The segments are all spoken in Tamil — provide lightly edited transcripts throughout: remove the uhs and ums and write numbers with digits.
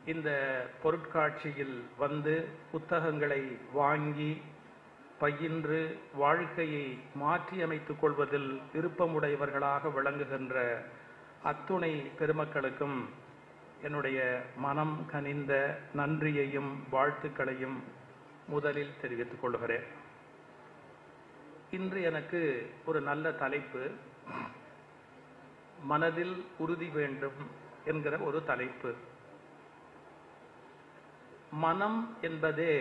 இந்த பொருட்காட்சியில் வந்து புத்தகங்களை வாங்கி பயின்று வாழ்க்கையை மாற்றி அமைத்துக் கொள்வதில் விருப்பமுடையவர்களாக விளங்குகின்ற அத்துணை பெருமக்களுக்கும் என்னுடைய மனம் கனிந்த நன்றியையும் வாழ்த்துக்களையும் முதலில் தெரிவித்துக் கொள்கிறேன். இன்று எனக்கு ஒரு நல்ல தலைப்பு, மனதில் உறுதி வேண்டும் என்கிற ஒரு தலைப்பு. மனம் என்பதே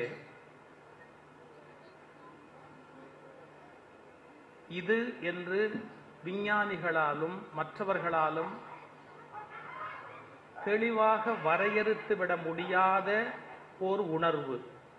இது என்று விஞ்ஞானிகளாலும் மற்றவர்களாலும் தெளிவாக வரையறுத்து விட முடியாத ஓர் உணர்வு.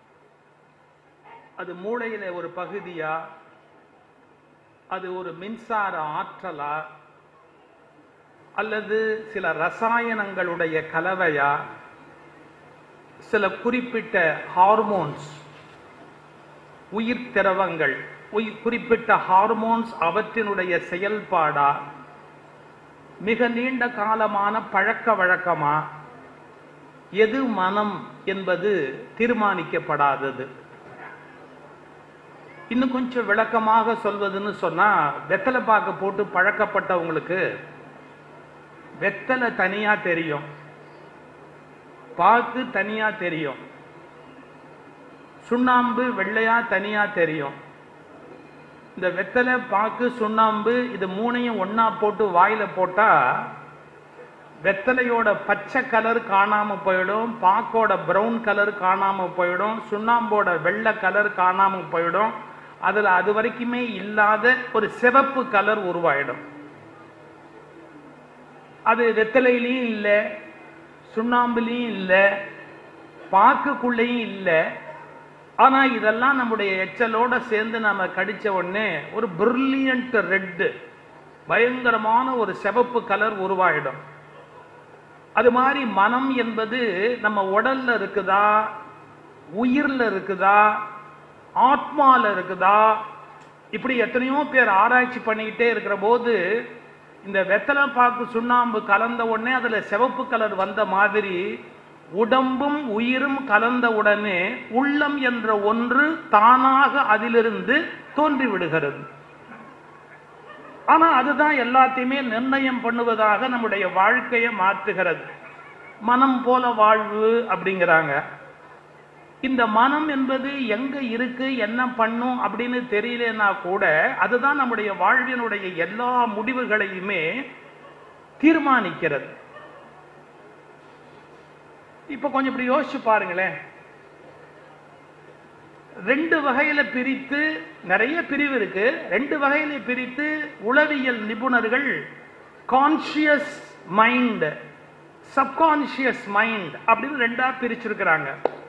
அது மூளையில ஒரு பகுதியா, அது ஒரு மின்சார ஆற்றலா, அல்லது சில ரசாயனங்களுடைய கலவையா, சில குறிப்பிட்ட ஹார்மோன்ஸ், உயிர் திரவங்கள், குறிப்பிட்ட ஹார்மோன்ஸ் அவற்றினுடைய செயல்பாடா, மிக நீண்ட காலமான பழக்க வழக்கமா, எது மனம் என்பது தீர்மானிக்கப்படாதது. இன்னும் கொஞ்சம் விளக்கமாக சொல்வதுன்னு சொன்னா, வெத்தலை பாக்கு போட்டு பழக்கப்பட்டவங்களுக்கு வெத்தலை தனியா தெரியும், பாக்கு தனியா தெரியும், சுண்ணாம்பு வெள்ளையா தனியா தெரியும். இந்த வெத்தலை, பாக்கு, சுண்ணாம்பு இது மூணையும் ஒன்னா போட்டு வாயில போட்டா வெத்தலையோட பச்சை கலர் காணாம போயிடும், பாக்கோட பிரவுன் கலர் காணாம போயிடும், சுண்ணாம்போட வெள்ளை கலர் காணாம போயிடும். அதுல அது வரைக்குமே இல்லாத ஒரு சிவப்பு கலர் உருவாயிடும். அது வெத்தலையிலையும் இல்லை, சுண்ணாம்புலையும் இல்லை, பாக்குக்குள்ளேயும் இல்லை. ஆனா இதெல்லாம் நம்முடைய எச்சலோட சேர்ந்து நாம கடிச்ச உடனே ஒரு பிரில்லியன்ட் ரெட், பயங்கரமான ஒரு சிவப்பு கலர் உருவாயிடும். அது மாதிரி மனம் என்பது நம்ம உடல்ல இருக்குதா, உயிர்ல இருக்குதா, ஆத்மால இருக்குதா, இப்படி எத்தனையோ பேர் ஆராய்ச்சி பண்ணிக்கிட்டே இருக்கிற போது இந்த வெத்தலை பாக்கு சுண்ணாம்பு கலந்த உடனே அதுல சிவப்பு கலர் வந்த மாதிரி உடம்பும் உயிரும் கலந்த உடனே உள்ளம் என்ற ஒன்று தானாக அதிலிருந்து தோன்றி விடுகிறது. ஆனா அதுதான் எல்லாத்தையுமே நிர்ணயம் பண்ணுவதாக நம்முடைய வாழ்க்கையை மாற்றுகிறது. மனம் போல வாழ்வு அப்படிங்கிறாங்க. இந்த மனம் என்பது எங்க இருக்கு, என்ன பண்ணும் அப்படின்னு தெரியலன்னா கூட அதுதான் நம்முடைய வாழ்வினுடைய எல்லா முடிவுகளையுமே தீர்மானிக்கிறது. இப்ப கொஞ்சம் இப்படி யோசிச்சு பாருங்களேன். ரெண்டு வகையில பிரித்து, நிறைய பிரிவு இருக்கு, ரெண்டு வகையில பிரித்து உளவியல் நிபுணர்கள் கான்சியஸ் மைண்ட், சப்கான்சியஸ் மைண்ட் அப்படின்னு ரெண்டா பிரிச்சிருக்கிறாங்க.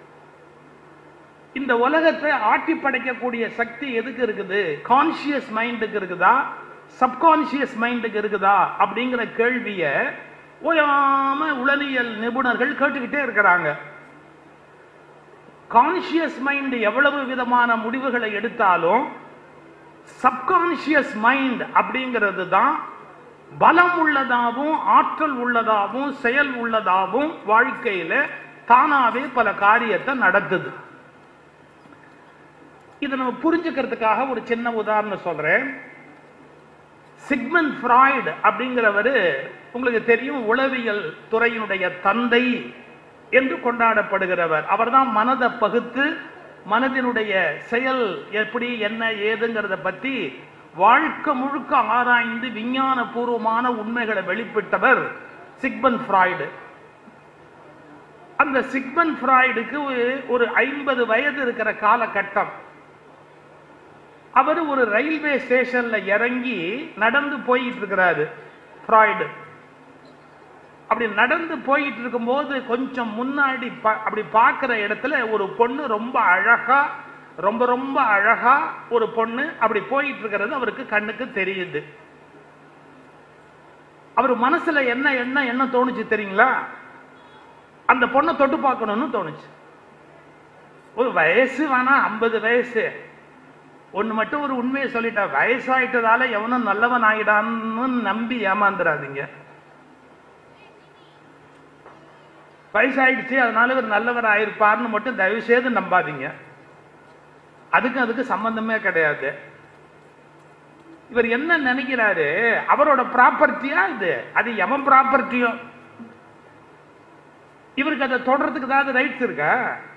இந்த உலகத்தை ஆட்டி படைக்கக்கூடிய சக்தி எதுக்கு இருக்குது? கான்சியஸ் மைண்டுக்கு இருக்குதா, சப்கான்சியஸ் மைண்டுக்கு இருக்குதா அப்படிங்கிற கேள்விய ஓயாம உளவியல் நிபுணர்கள் கேட்டுக்கிட்டே இருக்கிறாங்க. கான்சியஸ் மைண்ட் எவ்வளவு விதமான முடிவுகளை எடுத்தாலும் சப்கான்சியஸ் மைண்ட் அப்படிங்கிறது தான் பலம் உள்ளதாகவும் ஆற்றல் உள்ளதாகவும் செயல் உள்ளதாகவும் வாழ்க்கையில தானாவே பல காரியத்தை நடத்துது. இதை நம்ம புரிஞ்சுக்கிறதுக்காக ஒரு சின்ன உதாரணம் சொல்றேன். சிக்மண்ட் ஃப்ராய்டு அப்படிங்கிறவர் உங்களுக்கு தெரியும், உளவியல் துறையினுடைய தந்தை என்று கொண்டாடப்படுகிறவர். அவர் தான் மனதை பகுத்து மனதினுடைய செயல் எப்படி என்ன ஏதுங்கிறத பற்றி வாழ்க்கை முழுக்க ஆராய்ந்து விஞ்ஞான பூர்வமான உண்மைகளை வெளிப்பிட்டவர் சிக்மண்ட் ஃப்ராய்டு. அந்த சிக்மண்ட் ஃப்ராய்டுக்கு ஒரு 50 வயது இருக்கிற காலகட்டம். அவர் ஒரு ரயில்வே ஸ்டேஷன்ல இறங்கி நடந்து போயிட்டு இருக்கிறாரு ஃப்ராய்டு. அப்படி நடந்து போயிட்டு இருக்கும்போது கொஞ்சம் முன்னாடி அப்படி பார்க்கிற இடத்துல ஒரு பொண்ணு ரொம்ப அழகா, ரொம்ப ரொம்ப அழகா ஒரு பொண்ணு அப்படி போயிட்டு இருக்கிறது அவருக்கு கண்ணுக்கு தெரியுது. அவர் மனசுல என்ன என்ன என்ன தோணுச்சு தெரியுங்களா? அந்த பொண்ணை தொட்டு பார்க்கணும்னு தோணுச்சு. ஒரு வயசு வேணா 50 வயசு. ஒன்று மட்டும் ஒரு உண்மையை சொல்லிட்டா, வயசாயிட்டதால எவனும் நல்லவன் ஆயிடான்னு நம்பி ஏமாந்துடாதீங்க. வயசாயிடுச்சு அதனால இவர் நல்லவர் ஆயிருப்பார்னு மட்டும் தயவு செய்து நம்பாதீங்க. அதுக்கு சம்பந்தமே கிடையாது. இவர் என்ன நினைக்கிறாரு, அவரோட ப்ராப்பர்ட்டியா இது, அது எவன் ப்ராப்பர்ட்டியோ, இவருக்கு அதை தொடர்றதுக்கு ஏதாவது ரைட்ஸ் இருக்கா?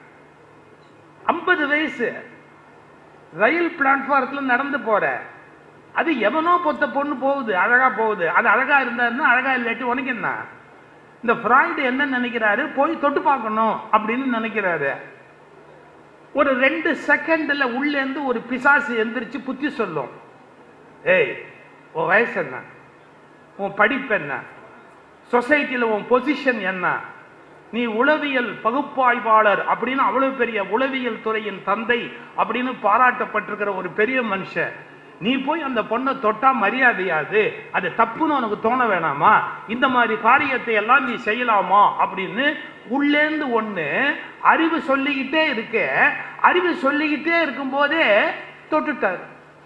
50 வயசு ரயில் பிளாட்ஃபாரத்தில் நடந்து போற, அது எவனோ பொத்த பொண்ணு போகுது, அழகா போகுது, அது அழகா இருந்தாருன்னா அழகா இல்லாட்டி உனக்கு என்ன? இந்த ஃப்ராய்டு என்ன நினைக்கிறாரு, போய் தொட்டு பார்க்கணும் அப்படின்னு நினைக்கிறாரு. ஒரு 2 செகண்ட்ல உள்ளேந்து ஒரு பிசாசு எந்திரிச்சு புத்தி சொல்லும், ஏய் உன் வயசு என்ன, உன் படிப்பு என்ன, சொசைட்டியில் உன் பொசிஷன் என்ன, நீ உளவியல் பகுப்பாய்வாளர் அப்படின்னு அவ்வளவு பெரிய உளவியல் துறையின் தந்தை அப்படின்னு பாராட்டப்பட்டிருக்கிற ஒரு பெரிய மனுஷன், நீ போய் அந்த பொண்ணை தொட்டா மரியாதையாது, அது தப்புன்னு உனக்கு தோண வேணாமா, இந்த மாதிரி காரியத்தை எல்லாம் நீ செய்யலாமா அப்படின்னு உள்ளேந்து ஒண்ணு அறிவு சொல்லிக்கிட்டே இருக்க. அறிவு சொல்லிக்கிட்டே இருக்கும் போதே தொட்டுட்டார்.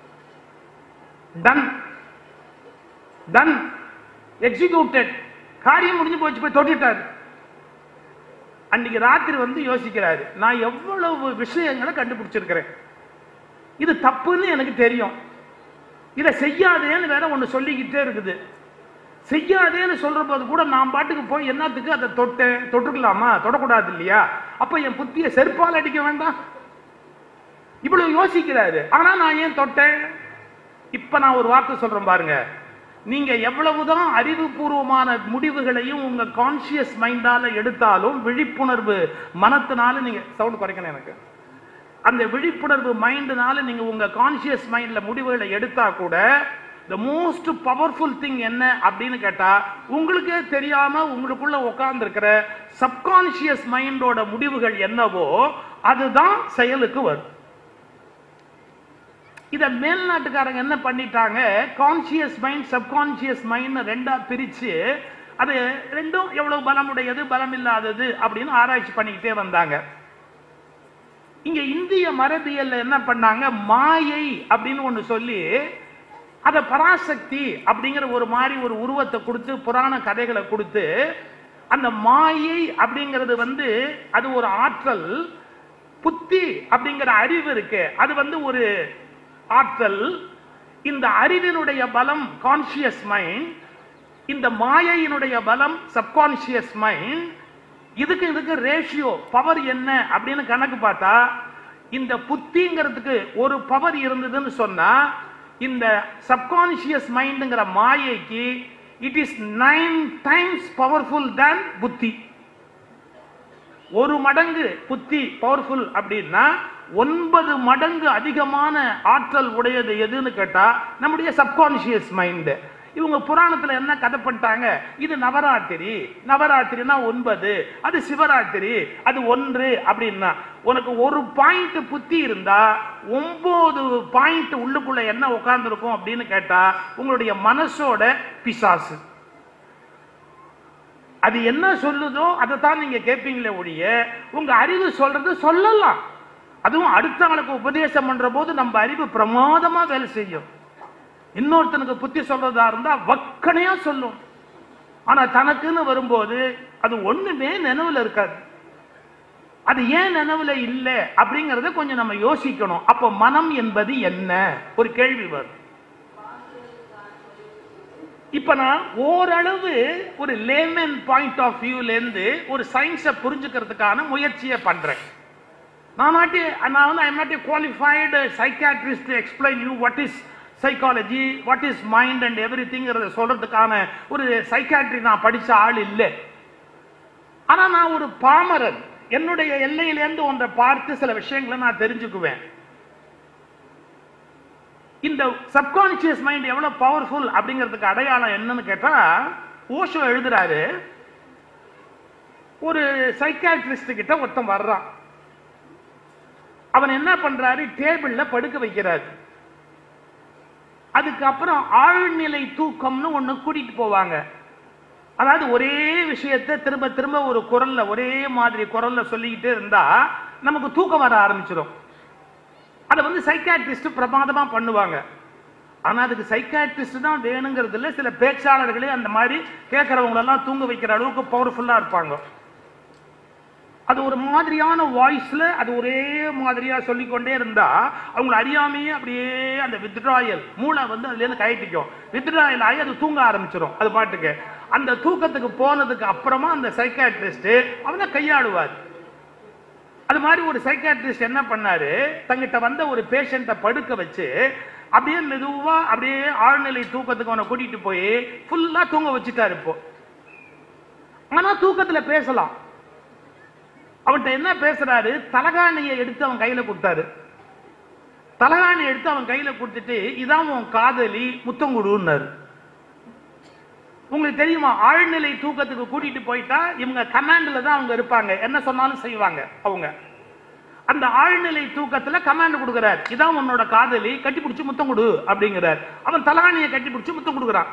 டன் டன் எக்ஸிக்யூட்டட், காரியம் முடிஞ்சு போச்சு, போய் தொட்டுட்டார். அன்னைக்கு ராத்திரி வந்து யோசிக்கிறாரு, நான் எவ்வளவு விஷயங்களை கண்டுபிடிச்சிருக்கிறேன், இது தப்புன்னு எனக்கு தெரியும், இதை செய்யாதேன்னு வேற ஒன்று சொல்லிக்கிட்டே இருக்குது. செய்யாதேன்னு சொல்ற போது கூட நான் பாட்டுக்கு போய் என்னத்துக்கு அதை தொட்டேன், தொட்டுக்கலாமா, தொடக்கூடாது இல்லையா, அப்ப என் புத்திய செருப்பால் அடிக்க வேண்டாம், இவ்வளவு யோசிக்கிறாரு. ஆனா நான் ஏன் தொட்டேன்? இப்ப நான் ஒரு வார்த்தை சொல்றேன் பாருங்க, நீங்க எவ்வளவுதான் அறிவுபூர்வமான முடிவுகளையும் உங்க கான்சியஸ் மைண்டால எடுத்தாலும், விழிப்புணர்வு மனத்தினால, நீங்க சவுண்ட் குறைக்கணும் எனக்கு, அந்த விழிப்புணர்வு மைண்டினால நீங்க உங்க கான்சியஸ் மைண்ட்ல முடிவுகளை எடுத்தா கூட, the most powerful thing என்ன அப்படின்னு கேட்டா, உங்களுக்கே தெரியாம உங்களுக்குள்ள உட்கார்ந்து இருக்கிற சப்கான்சியஸ் மைண்டோட முடிவுகள் என்னவோ அதுதான் செயலுக்கு வரும். இத மேல்நாட்டுக்காரங்க என்ன பண்ணிட்டாங்க, கான்சியஸ் மைண்ட் சப்கான்சியஸ் மைண்ட் ரெண்டா பிரிச்சு, அது ரெண்டும் எவ்வளவு பலமுடையது பலம் இல்லாதது அப்படின்னு ஆராய்ச்சி பண்ணிக்கிட்டே வந்தாங்க. இங்க இந்திய மரபியல்ல என்ன பண்ணாங்க, மாயை அப்படின்னு ஒண்ணு சொல்லி அத பராசக்தி அப்படிங்கிற ஒரு மாதிரி ஒரு உருவத்தை கொடுத்து, புராண கதைகளை கொடுத்து, அந்த மாயை அப்படிங்கிறது வந்து அது ஒரு ஆற்றல், புத்தி அப்படிங்கிற அறிவு இருக்கு, அது வந்து ஒரு ஆற்றல், இந்த அறிவினுடைய பலம் கான்சியஸ் மைண்ட், இந்த மாயையினுடைய பலம் சப்கான்சியஸ் மைண்ட். இதுக்கு ரேஷியோ பவர் என்ன அப்படின்னு கணக்கு பார்த்தா, இந்த புத்திங்கிறதுக்கு ஒரு பவர் இருந்ததுன்னு சொன்னா, இந்த சப்கான்சியஸ் மைண்டுங்கிற மாயைக்கு it is 9 times powerful than புத்தி. 1 மடங்கு புத்தி பவர்ஃபுல் அப்படின்னா 9 மடங்கு அதிகமான ஆற்றல் உடையது எதுன்னு கேட்டா நம்முடைய சப்கான்சியஸ் மைண்ட். இவங்க புராணத்துல என்ன கதை பண்ணிட்டாங்க, இது நவராத்திரி, நவராத்திரினா 9, அது சிவராத்திரி அது 1 அப்படின்னா, உனக்கு 1 பாயிண்ட் புத்தி இருந்தா 9 பாயிண்ட் உள்ளுக்குள்ள என்ன உட்கார்ந்து இருக்கும் அப்படின்னு கேட்டா உங்களுடைய மனசோட பிசாசு. அது என்ன சொல்லுதோ அதை தான் நீங்க கேட்பீங்களே ஒழிய, உங்க அறிவு சொல்றது சொல்லலாம். அதுவும் அடுத்த ஆளுக்கு உபதேசம் பண்ற போது நம்ம அறிவு பிரமாதமா வேலை செய்யும். இன்னொருத்தனுக்கு புத்தி சொல்றதா இருந்தா வக்கனையா சொல்லும், ஆனா தனக்குன்னு வரும்போது அது ஒண்ணுமே நினைவுல இருக்காது. அது ஏன் நினைவுல இல்லை அப்படிங்கறத கொஞ்சம் நம்ம யோசிக்கணும். அப்ப மனம் என்பது என்ன ஒரு கேள்வி வரும். இப்ப நான் ஓரளவு ஒரு லேமன் பாயிண்ட் ஆஃப் வியூல இருந்து ஒரு சயின்ஸை புரிஞ்சுக்கிறதுக்கான முயற்சியை பண்றேன். நான் வந்து I am not a qualified psychiatrist to explain you what is psychology, what is mind and everything சொல்றதுக்கான ஒரு சைக்காட்ரி நான் படிச்ச ஆள் இல்லை. ஆனா நான் ஒரு பாமரன், என்னுடைய எல்லையிலேருந்து ஒன்றை பார்த்து சில விஷயங்களை நான் தெரிஞ்சுக்குவேன். இந்த சப்கான்சியஸ் மைண்ட் எவ்வளவு பவர்ஃபுல் அப்படிங்கிறதுக்கு அடையாளம் என்னன்னு கேட்டா, ஓஷோ எழுதுறாரு, ஒரு சைக்காட்ரிஸ்ட் கிட்ட ஒருத்தன் வர்றான், அவன் என்ன பண்றாரு, டேபிள்ல படுக்க வைக்கிறாரு. அதுக்கப்புறம் ஆழ்நிலை தூக்கம்னு ஒண்ணு கூட்டிட்டு போவாங்க. அதாவது ஒரே விஷயத்தை திரும்ப திரும்ப ஒரு குரல்ல, ஒரே மாதிரி குரல்ல சொல்லிக்கிட்டே இருந்தா நமக்கு தூக்கம் வர ஆரம்பிச்சிடும். அதை வந்து சைக்காட்ரிஸ்ட் பிரமாதமா பண்ணுவாங்க. ஆனா அதுக்கு சைக்காட்ரிஸ்ட் தான் வேணுங்கிறது இல்லை, சில பேச்சாளர்களே அந்த மாதிரி கேட்கறவங்களெல்லாம் தூங்க வைக்கிற அளவுக்கு பவர்ஃபுல்லா இருப்பாங்க. அது ஒரு மாதிரியான வாய்ஸ்ல அது ஒரே மாதிரியா சொல்லிக்கொண்டே இருந்தா அவங்களை அறியாமையே அப்படியே அந்த வித்ட்ராயல் மூளை வந்து அதுல இருந்து கயட்டிக்கும். வித்ட்ராயல் ஆகி அது தூங்க ஆரம்பிச்சிடும் அது பாட்டுக்கு. அந்த தூக்கத்துக்கு போனதுக்கு அப்புறமா அந்த சைக்காட்ரிஸ்ட் அவனை கையாளுவார். அது மாதிரி ஒரு சைக்காட்ரிஸ்ட் என்ன பண்ணாரு, தங்கிட்ட வந்த ஒரு பேஷண்ட்டை படுக்க வச்சு அப்படியே மெதுவா அப்படியே ஆழ்நிலை தூக்கத்துக்கு அவனை கூட்டிட்டு போய் ஃபுல்லா தூங்க வச்சுட்டாரு. இப்போ ஆனா தூக்கத்துல பேசலாம். அவன்கிட்ட என்ன பேசுறாரு, தலகாணியை எடுத்து அவன் கையில கொடுத்தாரு. தலகாணியை எடுத்து அவன் கையில கொடுத்துட்டு இதான் உன் காதலி முத்தம் கொடுன்னாரு. உங்களுக்கு தெரியுமா, ஆழ்நிலை தூக்கத்துக்கு கூட்டிட்டு போயிட்டா இவங்க கமாண்ட்ல தான் அவங்க இருப்பாங்க, என்ன சொன்னாலும் செய்வாங்க அவங்க. அந்த ஆழ்நிலை தூக்கத்துல கமாண்ட் கொடுக்கிறார், இதான் உன்னோட காதலி, கட்டிப்பிடிச்சு முத்தம் கொடு அப்படிங்கிறார். அவன் தலகாணியை கட்டிப்பிடிச்சு முத்தம் கொடுக்கிறான்.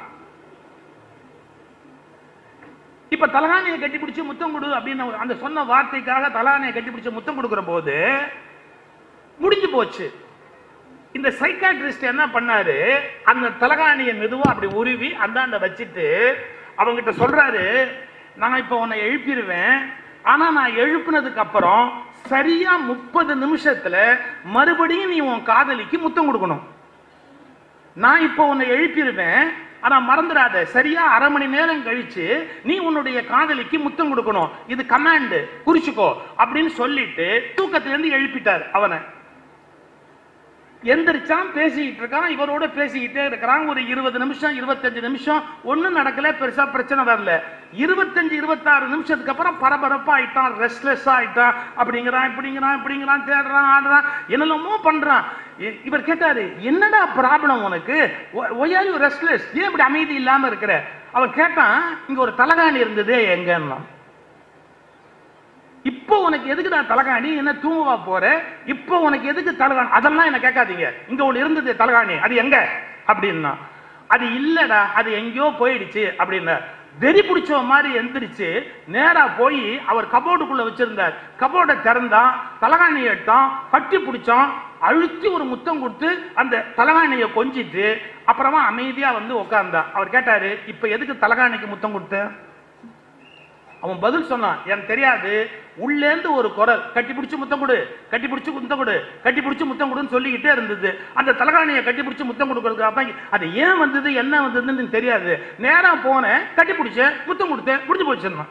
இப்ப தலகாணியை கட்டிப்பிடிச்சு முத்தம் கொடு அப்படின்னு அந்த சொன்ன வார்த்தைக்காக தலகாணியை கட்டிப்பிடிச்சு முத்தம் கொடுக்கிற போது முடிஞ்சு போச்சு. இந்த சைக்காட்ரிஸ்ட் என்ன பண்ணாரு, அந்த தலகாணியை மெதுவா அப்படி உருவி அந்தாண்ட வச்சுட்டு அவங்கிட்ட சொல்றாரு, நான் இப்ப உன்னை எழுப்பிடுவேன், ஆனா நான் எழுப்புனதுக்கு அப்புறம் சரியா 30 நிமிஷத்துல மறுபடியும் நீ உன் காதலிக்கு முத்தம் கொடுக்கணும். நான் இப்ப உன்னை எழுப்பிடுவேன், ஆனா மறந்துடாத, சரியா அரை மணி நேரம் கழிச்சு நீ உன்னுடைய காதலிக்கு முத்தம் கொடுக்கணும், இது கமாண்ட், குறிச்சுக்கோ அப்படின்னு சொல்லிட்டு தூக்கத்திலிருந்து எழுப்பிட்டார் அவனை. எந்திரிச்சான், பேசிக்கிட்டு இருக்கான், இவரோட பேசிக்கிட்டே இருக்கிறான். ஒரு 20 நிமிஷம் 25 நிமிஷம் ஒன்னும் நடக்கல, பெருசா பிரச்சனை வரல. 25-26 நிமிஷத்துக்கு அப்புறம் பரபரப்பா ஆயிட்டான், ரெஸ்ட்லெஸ்ஸா ஆயிட்டான். அப்படிங்கிறான் இப்படிங்கிறான் இப்படிங்கிறான், தேடுறான் ஆடுறான், என்னெல்லாமோ பண்றான். இவர் கேட்டாரு, என்னடா ப்ராப்ளம் உனக்கு, ஒய் ஆர் யூ ரெஸ்ட்லெஸ், ஏன் இப்படி அமைதி இல்லாம இருக்கிற? அவன் கேட்டான், இங்க ஒரு தலகாணி இருந்தது எங்கன்னா. இப்போ உனக்கு எதுக்கு நான் தலகாணி, என்ன தூங்குவா போற, இப்போ உனக்கு எதுக்கு தலகாணி, அதெல்லாம் என்ன கேட்காதீங்க, இங்க ஒண்ணு இருந்தது தலகாணி, அது எங்க அப்படின்னா. அது இல்லடா, அது எங்கேயோ போயிடுச்சு அப்படின்னா. வெறி பிடிச்ச மாதிரி எந்திரிச்சு நேரா போய் அவர் கபோர்டுக்குள்ள வச்சிருந்தார், கபோர்டை திறந்தான், தலகாணியை எடுத்தான், கட்டி பிடிச்சான், அழுத்தி ஒரு முத்தம் கொடுத்து அந்த தலகாணியை கொஞ்சிட்டு அப்புறமா அமைதியா வந்து உட்கார்ந்தான். அவர் கேட்டாரு, இப்ப எதுக்கு தலகாணிக்கு முத்தம் கொடுத்த? அவன் பதில் சொன்னான், எனக்கு தெரியாது, உள்ளேந்து ஒரு குரல், கட்டி பிடிச்சு முத்தம் கொடு, கட்டி பிடிச்சு முத்தம் கொடு, கட்டி பிடிச்சு முத்தம் கொடுன்னு சொல்லிக்கிட்டே இருந்தது. அந்த தலகாணியை கட்டி பிடிச்சு முத்தம் கொடுக்கறதுக்கு அது ஏன் வந்தது என்ன வந்ததுன்னு தெரியாது. நேரம் போனேன், கட்டி பிடிச்சேன், முத்தம் கொடுத்தேன், முடிஞ்சு போச்சுன்னா.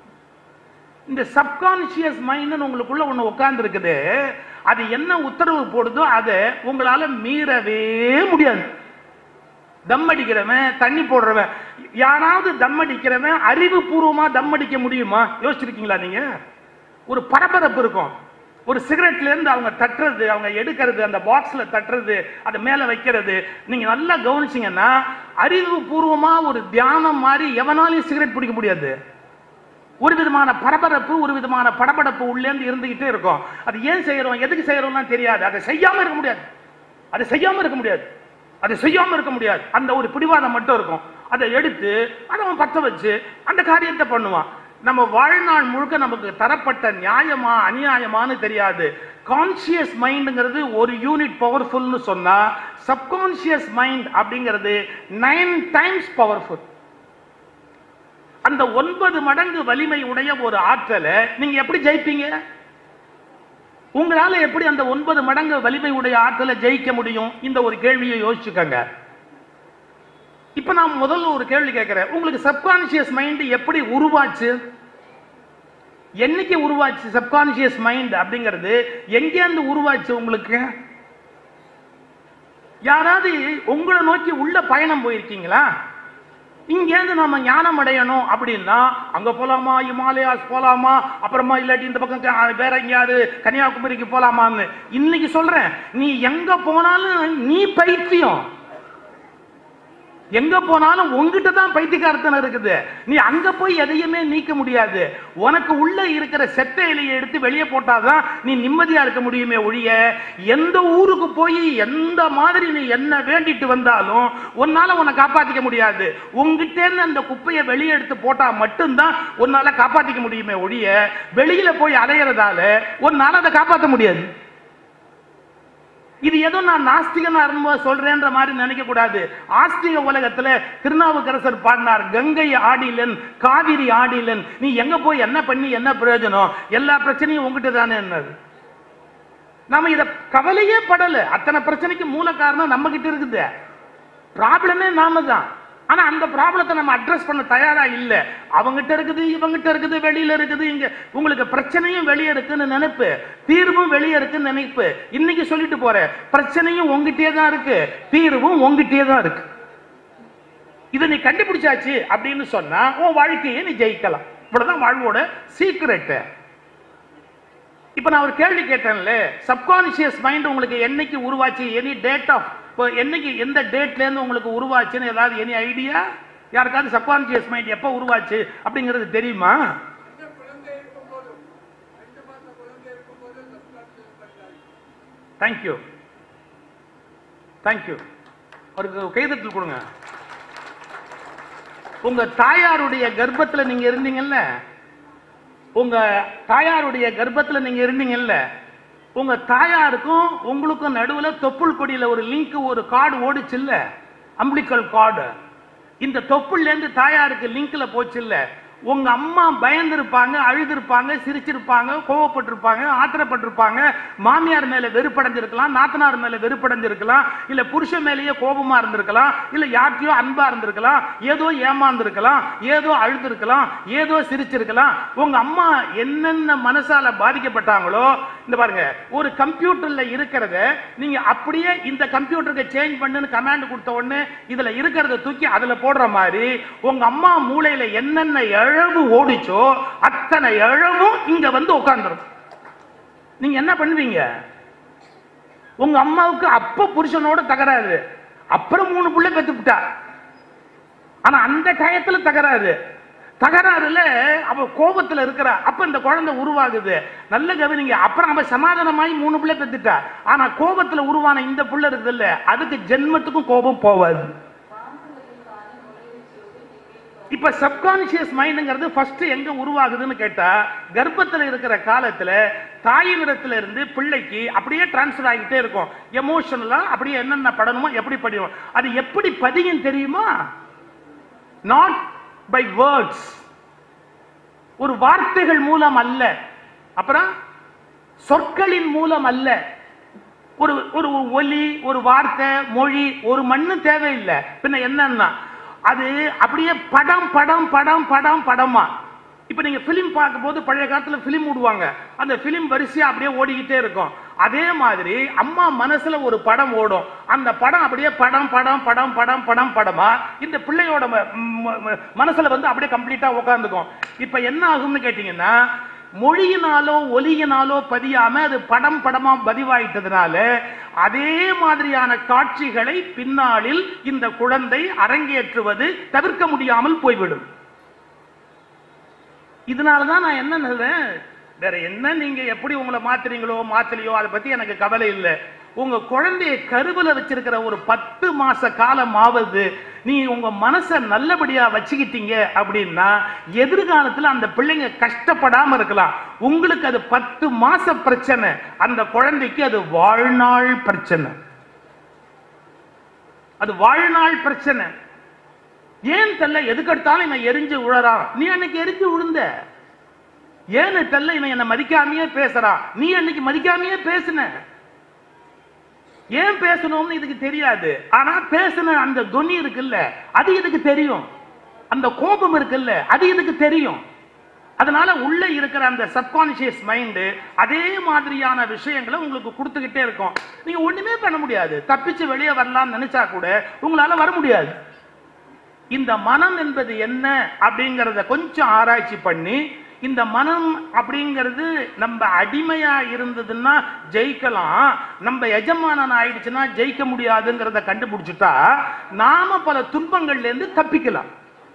இந்த சப்கான்சியஸ் மைண்ட் உங்களுக்குள்ள ஒண்ணு உட்கார்ந்து இருக்குது, அது என்ன உத்தரவு போடுதோ அதை உங்களால மீறவே முடியாது. தம் அடிக்கிறவன், தண்ணி போடுறவன், யாராவது தம் அடிக்கிறவன் அறிவுபூர்வமா தம் அடிக்க முடியுமா? யோசிச்சிருக்கீங்களா நீங்க? ஒரு பரபரப்பு இருக்கும். ஒரு சிகரெட்ல இருந்து அவங்க தட்டுறது, அவங்க எடுக்கிறது, அந்த பாக்ஸ்ல தட்டுறது, அதை மேல வைக்கிறது, நீங்க நல்லா கவனிச்சீங்கன்னா அறிவுபூர்வமா ஒரு தியானம் மாதிரி எவனாலையும் சிகரெட் பிடிக்க முடியாது. ஒரு விதமான பரபரப்பு, ஒரு விதமான படபடப்பு உள்ளேந்து இருந்துகிட்டே இருக்கும். அது ஏன் செய்யறோம், எதுக்கு செய்யறோம்னா தெரியாது. அதை செய்யாம இருக்க முடியாது, அதை செய்யாம இருக்க முடியாது, அதை செய்யாம இருக்க முடியாது. அந்த ஒரு பிடிவாதம் மட்டும் இருக்கும். அதை எடுத்து அதை அவன் பத்த வச்சு அந்த காரியத்தை பண்ணுவான். நம்ம வாழ்நாள் முழுக்க நமக்கு தரப்பட்ட நியாயமா அநியாயமானு தெரியாது. கான்சியஸ் மைண்டுங்கிறது ஒரு யூனிட் பவர்ஃபுல்னு சொன்னா, சப்கான்சியஸ் மைண்ட் அப்படிங்கிறது 9 டைம்ஸ் பவர்ஃபுல். அந்த 9 மடங்கு வலிமை உடைய ஒரு ஆற்றலை நீங்க எப்படி ஜெயிப்பீங்க? உங்களால எப்படி அந்த 9 மடங்கு வலிமை உடைய ஆற்றலை ஜெயிக்க முடியும்? இந்த ஒரு கேள்வியை யோசிச்சுக்கங்க. இப்ப நான் முதல்ல ஒரு கேள்வி கேட்கிறேன், உங்களுக்கு சப்கான்சியஸ் மைண்ட் எப்படி உருவாச்சு? என்னைக்கு உருவாச்சு சப்கான்சியஸ் மைண்ட் அப்படிங்கிறது? எங்கேருந்து உருவாச்சு உங்களுக்கு? யாராவது உங்களை நோக்கி உள்ள பயணம் போயிருக்கீங்களா? இங்கேருந்து நம்ம ஞானம் அடையணும் அப்படின்னா அங்க போலாமா, இமாலயாஸ் போலாமா, அப்புறமா இல்லாட்டி இந்த பக்கம் வேற எங்கேயாவது கன்னியாகுமரிக்கு போலாமான்னு இன்னைக்கு சொல்றேன். நீ எங்க போனாலும் நீ பைத்தியம், எங்க போனாலும் உங்ககிட்ட தான் பைத்தியக்காரத்தனம் இருக்குது. நீ அங்க போய் எதையுமே நீக்க முடியாது. உனக்கு உள்ள இருக்கிற செத்த இலையை எடுத்து வெளியே போட்டாதான் நீ நிம்மதியா இருக்க முடியுமே ஒழிய, எந்த ஊருக்கு போய் எந்த மாதிரி நீ என்ன வேண்டிட்டு வந்தாலும் உன்னால உன்னை காப்பாத்திக்க முடியாது. உங்ககிட்ட இருந்து அந்த குப்பையை வெளியே எடுத்து போட்டா மட்டும்தான் உன்னால காப்பாத்திக்க முடியுமே ஒழிய, வெளியில போய் அலையிறதால உன்னால அதை காப்பாற்ற முடியாது. இது ஏதோ நான் நாஸ்திகனா இருக்கும்போது சொல்றேன்ற மாதிரி நினைக்க கூடாது. ஆஸ்திக உலகத்துல திருநாவுக்கரசர் பாடினார், கங்கை ஆடிலன் காவிரி ஆடிலன், நீ எங்க போய் என்ன பண்ணி என்ன பிரயோஜனம், எல்லா பிரச்சனையும் உங்ககிட்ட தானே. என்னது நாம இத கவலையே படல. அத்தனை பிரச்சனைக்கு மூல காரணம் நம்ம கிட்ட இருக்குது. ப்ராப்ளமே நாம தான். ஆனா அந்த ப்ராப்ளத்தை நம்ம அட்ரஸ் பண்ண தயாரா இல்ல. அவங்கிட்ட இருக்குது, இவங்கிட்ட இருக்குது, வெளியில இருக்குது. இங்க உங்களுக்கு பிரச்சனையும் வெளியே இருக்குன்னு நினைப்பு, தீர்வும் வெளியே இருக்குன்னு நினைப்பு. இன்னைக்கு சொல்லிட்டு போற பிரச்சனையும் உங்ககிட்டே தான் இருக்கு, தீர்வும் உங்ககிட்டே தான் இருக்கு. இதை நீ கண்டுபிடிச்சாச்சு அப்படின்னு சொன்னா உன் வாழ்க்கையை நீ ஜெயிக்கலாம். இவ்வளவுதான் வாழ்வோட சீக்ரெட். இப்ப நான் ஒரு கேள்வி கேட்டேன்ல, சப்கான்சியஸ் மைண்ட் உங்களுக்கு என்னைக்கு உருவாச்சு? எனி டேட் ஆஃப், என்னைக்கு எந்த டேட்ல இருந்து உங்களுக்கு உருவாச்சுன்னு ஏதாவது எனி ஐடியா? யாருக்காவது சப்கான்சியஸ் மைண்ட் எப்ப உருவாச்சு அப்படிங்கிறது தெரியுமா? Thank you thank you. அவருக்கு கைதட்டல் கொடுங்க. உங்க தாயாருடைய கர்ப்பத்துல நீங்க இருந்தீங்கல்ல, உங்க தாயாருடைய கர்ப்பத்துல நீங்க இருந்தீங்கல்ல, உங்க தாயாருக்கும் உங்களுக்கும் நடுவுல தொப்புள் கொடியில ஒரு லிங்க், ஒரு கார்டு ஓடிச்சு இல்ல, அம்பிளிக்கல் கார்டு. இந்த தொப்புள்ல இருந்து தாயாருக்கு லிங்க்ல போச்சு இல்ல. உங்க அம்மா பயந்திருப்பாங்க, அழுதிருப்பாங்க, சிரிச்சிருப்பாங்க, கோவப்பட்டிருப்பாங்க, ஆத்திரப்பட்டிருப்பாங்க, மாமியார் மேல வெறுப்படைஞ்சிருக்கலாம், நாத்தனார் மேல வெறுப்படைஞ்சிருக்கலாம், இல்ல புருஷன் மேலேயே கோபமா இருந்திருக்கலாம், இல்ல யார்கிட்டயோ அன்பா இருந்திருக்கலாம், ஏதோ ஏமாந்திருக்கலாம், ஏதோ அழுதிருக்கலாம், ஏதோ சிரிச்சிருக்கலாம். உங்க அம்மா என்னென்ன மனசால பாதிக்கப்பட்டாங்களோ, இந்த பாருங்க, ஒரு கம்ப்யூட்டர்ல இருக்கிறத நீங்க அப்படியே இந்த கம்ப்யூட்டருக்கு சேஞ்ச் பண்ணுன்னு கமாண்ட் கொடுத்த உடனே இதுல இருக்கிறத தூக்கி அதுல போடுற மாதிரி உங்க அம்மா மூளையில என்னென்ன இழவு ஓடிச்சோ அத்தனை இழவும் இங்க வந்து உட்கார்ந்துரும். நீங்க என்ன பண்ணுவீங்க? உங்க அம்மாவுக்கு அப்ப புருஷனோட தகராறு, அப்புறம் 3 பிள்ளை பெத்துட்டா, ஆனா அந்த டயத்துல தகராறுல அவ கோபத்துல இருக்கிறா. அப்ப இந்த குழந்தை உருவாகுது. நல்ல கவனிங்க. அப்புறம் அவ சமாதானமாயி 3 பிள்ளை பெத்துட்டா, ஆனா கோபத்துல உருவான இந்த பிள்ளை இருக்குது இல்ல, அதுக்கு ஜென்மத்துக்கும் கோபம் போவாது. இப்ப சப்கான்சியஸ் மைண்ட்ங்கிறது ஃபர்ஸ்ட் எங்க உருவாகுதுன்னு கேட்டா, கர்ப்பத்தில் இருக்கிற காலத்துல தாயினிடத்துல இருந்து பிள்ளைக்கு அப்படியே டிரான்ஸ்ஃபர் ஆகிட்டே இருக்கும். எமோஷனலா அப்படியே என்னென்ன படணுமோ எப்படி படியும். அது எப்படி பதியும் தெரியுமா? நாட் பை வேர்ட்ஸ், ஒரு வார்த்தைகள் மூலம் அல்ல, அப்புறம் சொற்களின் மூலம் அல்ல. ஒரு ஒரு ஒலி, ஒரு வார்த்தை, மொழி, ஒரு மண்ணு தேவையில்லை. பின்ன என்னன்னா அது அப்படியே படம் படம் படம் படம் படமா. இப்ப நீங்க பிலிம் பார்க்கும் போது பழைய காலத்துல பிலிம் விடுவாங்க, அந்த பிலிம் வரிசையா அப்படியே ஓடிக்கிட்டே இருக்கும். அதே மாதிரி அம்மா மனசுல ஒரு படம் ஓடும், அந்த படம் அப்படியே படம் படம் படம் படம் படம் படமா இந்த பிள்ளையோட மனசுல வந்து அப்படியே கம்ப்ளீட்டா உட்கார்ந்துக்கும். இப்ப என்ன ஆகும்னு கேட்டீங்கன்னா, மொழியினாலோ ஒலியினாலோ பதியாம அது படம் படமா பதிவாயிட்டதுனால அதே மாதிரியான காட்சிகளை பின்னாளில் இந்த குழந்தை அரங்கேற்றுவது தவிர்க்க முடியாமல் போய்விடும். இதனாலதான் நான் என்ன சொல்றேன், வேற என்ன நீங்க எப்படி உங்களை மாத்துறீங்களோ மாத்தலையோ அதை பத்தி எனக்கு கவலை இல்லை. உங்க குழந்தைய கருவில வச்சிருக்கிற ஒரு 10 மாச காலமாவது நீ உங்க மனசை நல்லபடியா வச்சுக்கிட்டீங்க அப்படின்னா எதிர்காலத்துல அந்த பிள்ளைங்க கஷ்டப்படாம இருக்கலாம். உங்களுக்கு அது 10 மாச பிரச்சனை, அந்த குழந்தைக்கு அது வாழ்நாள் பிரச்சனை. அது வாழ்நாள் பிரச்சனை. ஏன் தெரியல, எதுக்கெடுத்தாலும் இவன் எரிஞ்சு உழறான். நீ அன்னைக்கு எரிஞ்சு விழுந்த. ஏன்னு தெரியல, இவன் என்ன மதிக்காமையே பேசுறான். நீ அன்னைக்கு மதிக்காமையே பேசுன. ஏன் பேசணும்னு இதுக்கு தெரியாது, ஆனா பேசுன அந்த துணி இருக்குல்ல அது இதுக்கு தெரியும், அந்த கோபம் இருக்குல்ல அது இதுக்கு தெரியும். அதனால உள்ள இருக்கிற அந்த சப்கான்சியஸ் மைண்ட் அதே மாதிரியான விஷயங்களை உங்களுக்கு கொடுத்துக்கிட்டே இருக்கும். நீங்க ஒண்ணுமே பண்ண முடியாது. தப்பிச்சு வெளியே வரலாம்னு நினைச்சா கூட உங்களால வர முடியாது. இந்த மனம் என்பது என்ன அப்படிங்கறத கொஞ்சம் ஆராய்ச்சி பண்ணி, இந்த மனம் அப்படிங்கிறது நம்ம அடிமையா இருந்ததுன்னா ஜெயிக்கலாம், நம்ம எஜமானன் ஆயிடுச்சுன்னா ஜெயிக்க முடியாதுங்கிறத கண்டுபிடிச்சுட்டா நாம பல துன்பங்கள்ல இருந்து தப்பிக்கலாம்.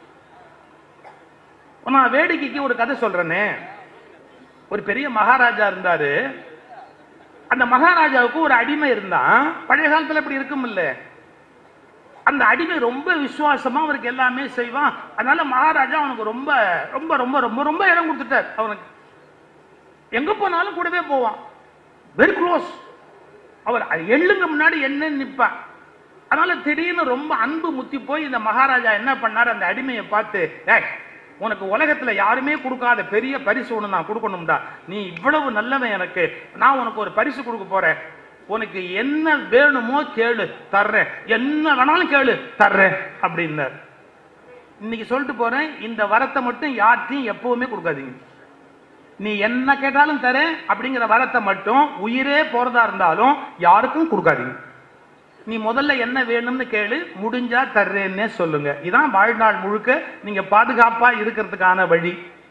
நான் வேடிக்கைக்கு ஒரு கதை சொல்றேனே. ஒரு பெரிய மகாராஜா இருந்தாரு. அந்த மகாராஜாவுக்கு ஒரு அடிமை இருந்தான். பழைய காலத்துல இப்படி இருக்கும் இல்ல, அந்த அடிமை ரொம்ப விசுவாசமா அவருக்கு எல்லாமே செய்வான். அதனால மகாராஜா அவனுக்கு ரொம்ப ரொம்ப ரொம்ப ரொம்ப ரொம்ப இடம் கொடுத்துட்டார். அவனுக்கு எங்க போனாலும் கூடவே போவான், வெரி க்ளோஸ். அவர் எள்ளுங்க முன்னாடி என்ன நிற்பான். அதனால திடீர்னு ரொம்ப அன்பு முத்தி போய் இந்த மகாராஜா என்ன பண்ணார், அந்த அடிமையை பார்த்து, உனக்கு உலகத்துல யாருமே கொடுக்காத பெரிய பரிசு ஒண்ணு நான் கொடுக்கணும்டா, நீ இவ்வளவு நல்லவன், எனக்கு நான் உனக்கு ஒரு பரிசு கொடுக்க போறேன், உனக்கு என்ன வேணுமோ கேளு தர்றேன், என்ன வேணாலும் கேளு தர்றேன் அப்படின்னார். இன்னைக்கு சொல்லிட்டு போறேன், இந்த வரத்தை மட்டும் யார்ட்டையும் எப்பவுமே கொடுக்காதீங்க. நீ என்ன கேட்டாலும் தரேன் அப்படிங்கிற வரத்தை மட்டும் உயிரே போறதா இருந்தாலும் யாருக்கும் கொடுக்காதீங்க. நீ முதல்ல என்ன வேணும்னு கேளு, முடிஞ்சா தர்றேன்னே சொல்லுங்க. இதான் வாழ்நாள் முழுக்க நீங்க பாதுகாப்பா இருக்கிறதுக்கான வழி.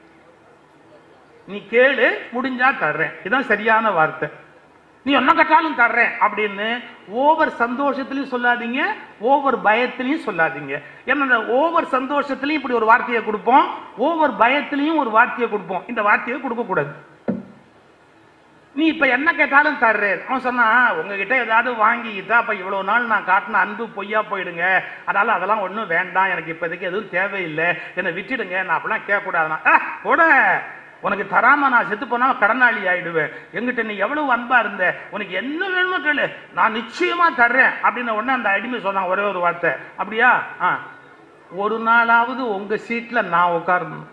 நீ கேளு, முடிஞ்சா தர்றேன், இதான் சரியான வார்த்தை. நீ என்ன கேட்டாலும் தர்றேன் அப்படின்னு ஓவர் சந்தோஷத்திலையும் சொல்லாதீங்க, ஓவர் பயத்திலையும் சொல்லாதீங்க. ஏன்னா ஓவர் சந்தோஷத்திலையும் இப்படி ஒரு வார்த்தையை கொடுப்போம், ஓவர் பயத்திலையும் ஒரு வார்த்தையை கொடுப்போம். இந்த வார்த்தையை கொடுக்க கூடாது. நீ இப்ப என்ன கேட்டாலும் தர்றேன். அவன் சொன்னா, உங்ககிட்ட ஏதாவது வாங்கிக்கிட்டா அப்ப இவ்வளவு நாள் நான் காட்டின அன்பு பொய்யா போயிடுங்க, அதனால அதெல்லாம் ஒன்றும் வேண்டாம், எனக்கு இப்போதைக்கு எதுவும் தேவையில்லை, என்னை விட்டுடுங்க, நான் அப்படிலாம் கேட்கக்கூடாதுன்னா கூட உனக்கு தராம நான் செத்து போனா கடனாளி ஆயிடுவேன், எங்கிட்ட நீ எவ்வளவு அன்பா இருந்த, உனக்கு என்ன வேணுமோ கேளு, நான் நிச்சயமா தர்றேன் அப்படின்னு உடனே அந்த அடிமை சொன்னான் ஒரே ஒரு வார்த்தை, அப்படியா, ஒரு நாளாவது உங்க சீட்ல நான் உட்காரணும்,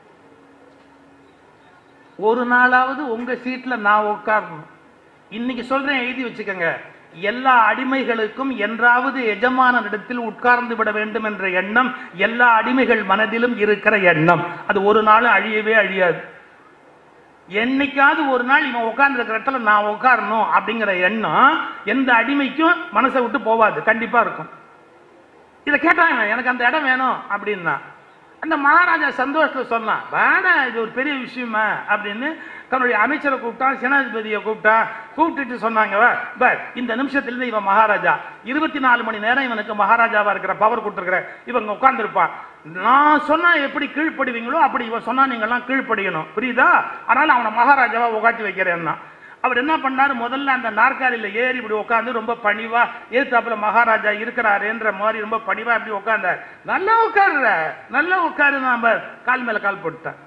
ஒரு நாளாவது உங்க சீட்ல நான் உட்காரணும். இன்னைக்கு சொல்றேன், எழுதி வச்சுக்கோங்க, எல்லா அடிமைகளுக்கும் என்றாவது எஜமானிடத்தில் உட்கார்ந்து விட வேண்டும் என்ற எண்ணம் எல்லா அடிமைகள் மனதிலும் இருக்கிற எண்ணம். அது ஒரு நாள் அழியவே அழியாது. என்னைக்காவது ஒரு நாள் இவன் உட்கார்ந்து இருக்கிற இடத்துல நான் உட்காரணும் அப்படிங்கிற எண்ணம் எந்த அடிமைக்கும் மனசை விட்டு போவாது, கண்டிப்பா இருக்கும். இதை கேட்டாங்க, எனக்கு அந்த இடம் வேணும் அப்படின்னா அந்த மகாராஜா சந்தோஷத்துல சொன்னான், வேணா இது ஒரு பெரிய விஷயமா அப்படின்னு தன்னுடைய அமைச்சரை கூப்பிட்டான், சேனாதிபதியை கூப்பிட்டுட்டு சொன்னாங்க, இந்த நிமிஷத்திலிருந்து இவன் மகாராஜா, 24 மணி நேரம் இவனுக்கு மகாராஜாவா இருக்கிற பவர் கொடுத்துருக்கிற, இவங்க உட்கார்ந்துருப்பான், நான் சொன்னா எப்படி கீழ்ப்படுவீங்களோ அப்படி இவன் சொன்னா நீங்க எல்லாம் கீழ்ப்படியணும், புரியுதா, அதனால அவனை மகாராஜாவா உட்காந்து வைக்கிறேன்னா. அவர் என்ன பண்ணாரு, முதல்ல அந்த நாற்காலியில ஏறி இப்படி உட்காந்து ரொம்ப பணிவா, ஏத்தாப்புல மகாராஜா இருக்கிறாருன்ற மாதிரி ரொம்ப பணிவா இப்படி உட்கார்ந்தார். நல்லா உட்காருற, நல்லா உட்காரு, நாம கால் மேல கால் போட்டுட்டேன்.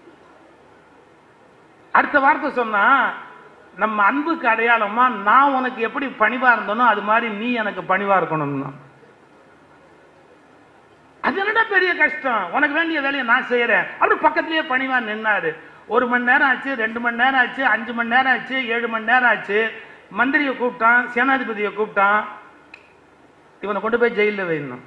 அடுத்த வார்த்தை சொன்னா, நம்ம அன்புக்கு அடையாளமா நான் உனக்கு எப்படி பணிவா இருந்தனோ அது மாதிரி நீ எனக்கு பணிவா இருக்கணும்னா. அது என்னடா பெரிய கஷ்டம், உனக்கு வேண்டிய வேலையை நான் செய்யறேன் அப்படி பக்கத்திலேயே பணிவா நின்னாரு. 1 மணி நேரம் ஆச்சு, 2 மணி நேரம் ஆச்சு, 5 மணி நேரம் ஆச்சு, 7 மணி நேரம் ஆச்சு. மந்திரியை கூப்பிட்டான், சேனாதிபதியை கூப்பிட்டான், இவனை கொண்டு போய் ஜெயிலில் வைக்கணும்,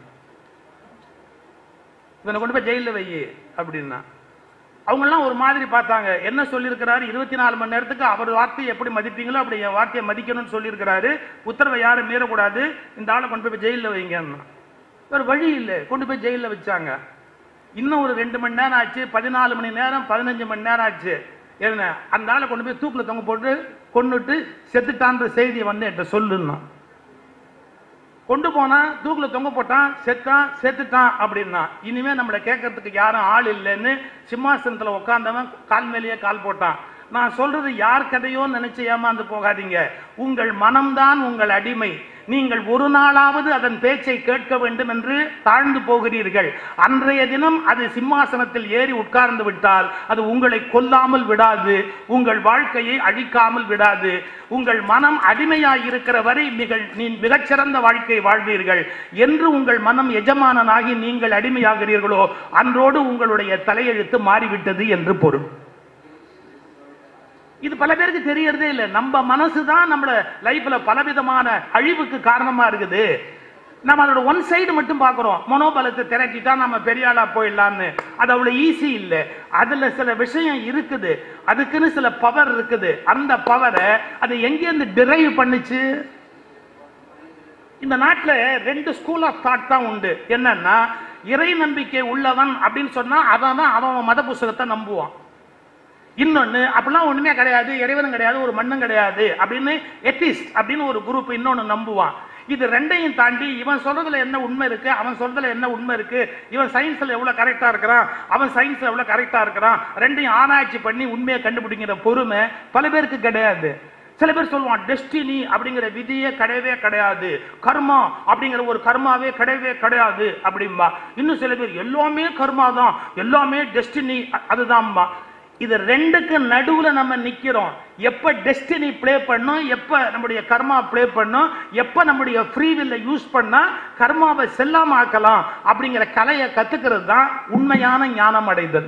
இவனை கொண்டு போய் ஜெயிலில் வை அப்படின்னா. அவங்கெல்லாம் ஒரு மாதிரி பார்த்தாங்க, என்ன சொல்லியிருக்கிறாரு, 24 மணி நேரத்துக்கு அவர் வார்த்தையை எப்படி மதிப்பீங்களோ அப்படி என் வார்த்தையை மதிக்கணும்னு சொல்லியிருக்கிறாரு, உத்தரவை யாரும் மீறக்கூடாது, இந்த ஆளை கொண்டு போய் ஜெயிலில் வைங்கன்னா. ஒரு வழி இல்லை, கொண்டு போய் ஜெயிலில் வச்சாங்க. இன்னும் ஒரு 2 மணி நேரம் ஆச்சு, 14 மணி நேரம், 15 மணி நேரம் ஆச்சு. என்ன, அந்த ஆளை கொண்டு போய் தூக்கில் தொங்க போட்டு கொண்டுட்டு செத்துட்டான்ற செய்தியை வந்து என்கிட்ட சொல்லுன்னா. கொண்டு போனா தூக்கில் தொங்க போட்டான், செத்துட்டான் அப்படின்னா. இனிமே நம்மளை கேட்கறதுக்கு யாரும் ஆள் இல்லைன்னு சிம்மாசனத்தில் உட்கார்ந்தவன் கால் மேலேயே கால் போட்டான். நான் சொல்றது யார் கதையோ நினைச்சு ஏமாந்து போகாதீங்க. உங்கள் மனம்தான் உங்கள் அடிமை. நீங்கள் ஒரு நாளாவது அதன் பேச்சை கேட்க வேண்டும் என்று தாழ்ந்து போகிறீர்கள். அன்றைய தினம் அது சிம்மாசனத்தில் ஏறி உட்கார்ந்து விட்டால் அது உங்களை கொல்லாமல் விடாது, உங்கள் வாழ்க்கையை அழிக்காமல் விடாது. உங்கள் மனம் அடிமையாய் இருக்கிற வரை மிகச்சிறந்த வாழ்க்கை வாழ்வீர்கள். என்று உங்கள் மனம் எஜமானனாகி நீங்கள் அடிமையாகிறீர்களோ அன்றோடு உங்களுடைய தலையெழுத்து மாறிவிட்டது என்று பொருள். இது பல பேருக்கு தெரியறதே இல்லை. நம்ம மனசுதான் நம்ம லைஃப்ல பலவிதமான அழிவுக்கு காரணமா இருக்குது. நம்ம அதோட ஒன் சைடு மட்டும் பார்க்கிறோம், மனோபலத்தை திரட்டிட்டா நம்ம பெரிய ஆளா போயிடலாம்னு. அது அவ்வளவு ஈஸி இல்லை. அதுல சில விஷயம் இருக்குது, அதுக்குன்னு சில பவர் இருக்குது. அந்த பவரை அது எங்கேருந்து டிரைவ் பண்ணுச்சு? இந்த நாட்டில் 2 ஸ்கூல் ஆஃப் தாட் தான் உண்டு. என்னன்னா, இறை நம்பிக்கை உள்ளவன் அப்படின்னு சொன்னா அவன் மத புஸ்தகத்தை நம்புவான். இன்னொன்னு அப்படிலாம் ஒண்ணுமே கிடையாது, இறைவனும் கிடையாது, ஒரு மண்ணும் கிடையாது அப்படின்னு எத்திஸ்ட் அப்படின்னு ஒரு குரூப் இன்னொன்னு நம்புவான். இது ரெண்டையும் தாண்டி இவன் சொல்றதுல என்ன உண்மை இருக்கு, அவன் சொல்றதுல என்ன உண்மை இருக்கு, இவன் சயின்ஸ்ல எவ்வளவு கரெக்டா இருக்கிறான், அவன் சயின்ஸ்ல எவ்வளவு கரெக்டா இருக்கிறான், ரெண்டையும் ஆராய்ச்சி பண்ணி உண்மையை கண்டுபிடிக்கிற பொறுமை பல பேருக்கு கிடையாது. சில பேர் சொல்லுவான் டெஸ்டினி அப்படிங்கிற விதியே கிடையவே கிடையாது, கர்மா அப்படிங்கிற ஒரு கர்மாவே கிடையவே கிடையாது அப்படின்பா. இன்னும் சில பேர் எல்லாமே கர்மா தான், எல்லாமே டெஸ்டினி அதுதான்பா. இது ரெண்டுக்கு நடுவுல நம்ம நிக்கிறோம். எப்ப டெஸ்டினி ப்ளே பண்ணும், எப்ப நம்முடைய கர்மா ப்ளே பண்ணும், எப்ப நம்முடைய ஃப்ரீ வில்ல யூஸ் பண்ணா கர்மாவை செல்லாம ஆக்கலாம் அப்படிங்கிற கலையை கத்துக்கிறது தான் உண்மையான ஞானம் அடைதல்.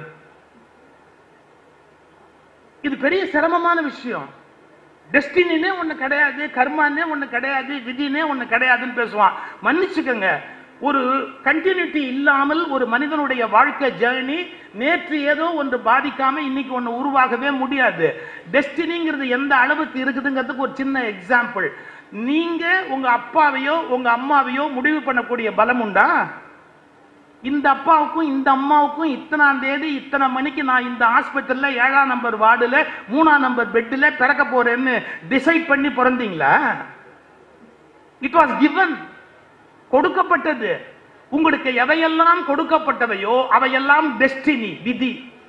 இது பெரிய சிரமமான விஷயம். டெஸ்டினே ஒண்ணு கிடையாது, கர்மானே ஒண்ணு கிடையாது, விதினே ஒண்ணு கிடையாதுன்னு பேசுவான். மன்னிச்சுக்கங்க, ஒரு கண்டினியூட்டி இல்லாமல் ஒரு மனிதனுடைய வாழ்க்கை ஜேர்னி நேற்று ஏதோ ஒன்று பாதிக்காம இன்னைக்கு ஒன்று உருவாகவே முடியாது. டெஸ்டினிங்கிறது எந்த அளவுக்கு இருக்குதுங்கிறதுக்கு ஒரு சின்ன எக்ஸாம்பிள். நீங்க உங்க அப்பாவையோ உங்க அம்மாவையோ முடிவு பண்ணக்கூடிய பலம் உண்டா? இந்த அப்பாவுக்கும் இந்த அம்மாவுக்கும் இத்தனாம் தேதி இத்தனை மணிக்கு நான் இந்த ஹாஸ்பிட்டல்ல 7ஆம் நம்பர் வார்டுல 3ஆம் நம்பர் பெட்ல பிறக்க போறேன்னு டிசைட் பண்ணி பிறந்தீங்களா? இட் வாஸ் கிவன், கொடுக்கப்பட்டது. உங்களுக்கு எவையெல்லாம் கொடுக்கப்பட்டவையோ அவையெல்லாம் டெஸ்டினி, விதி.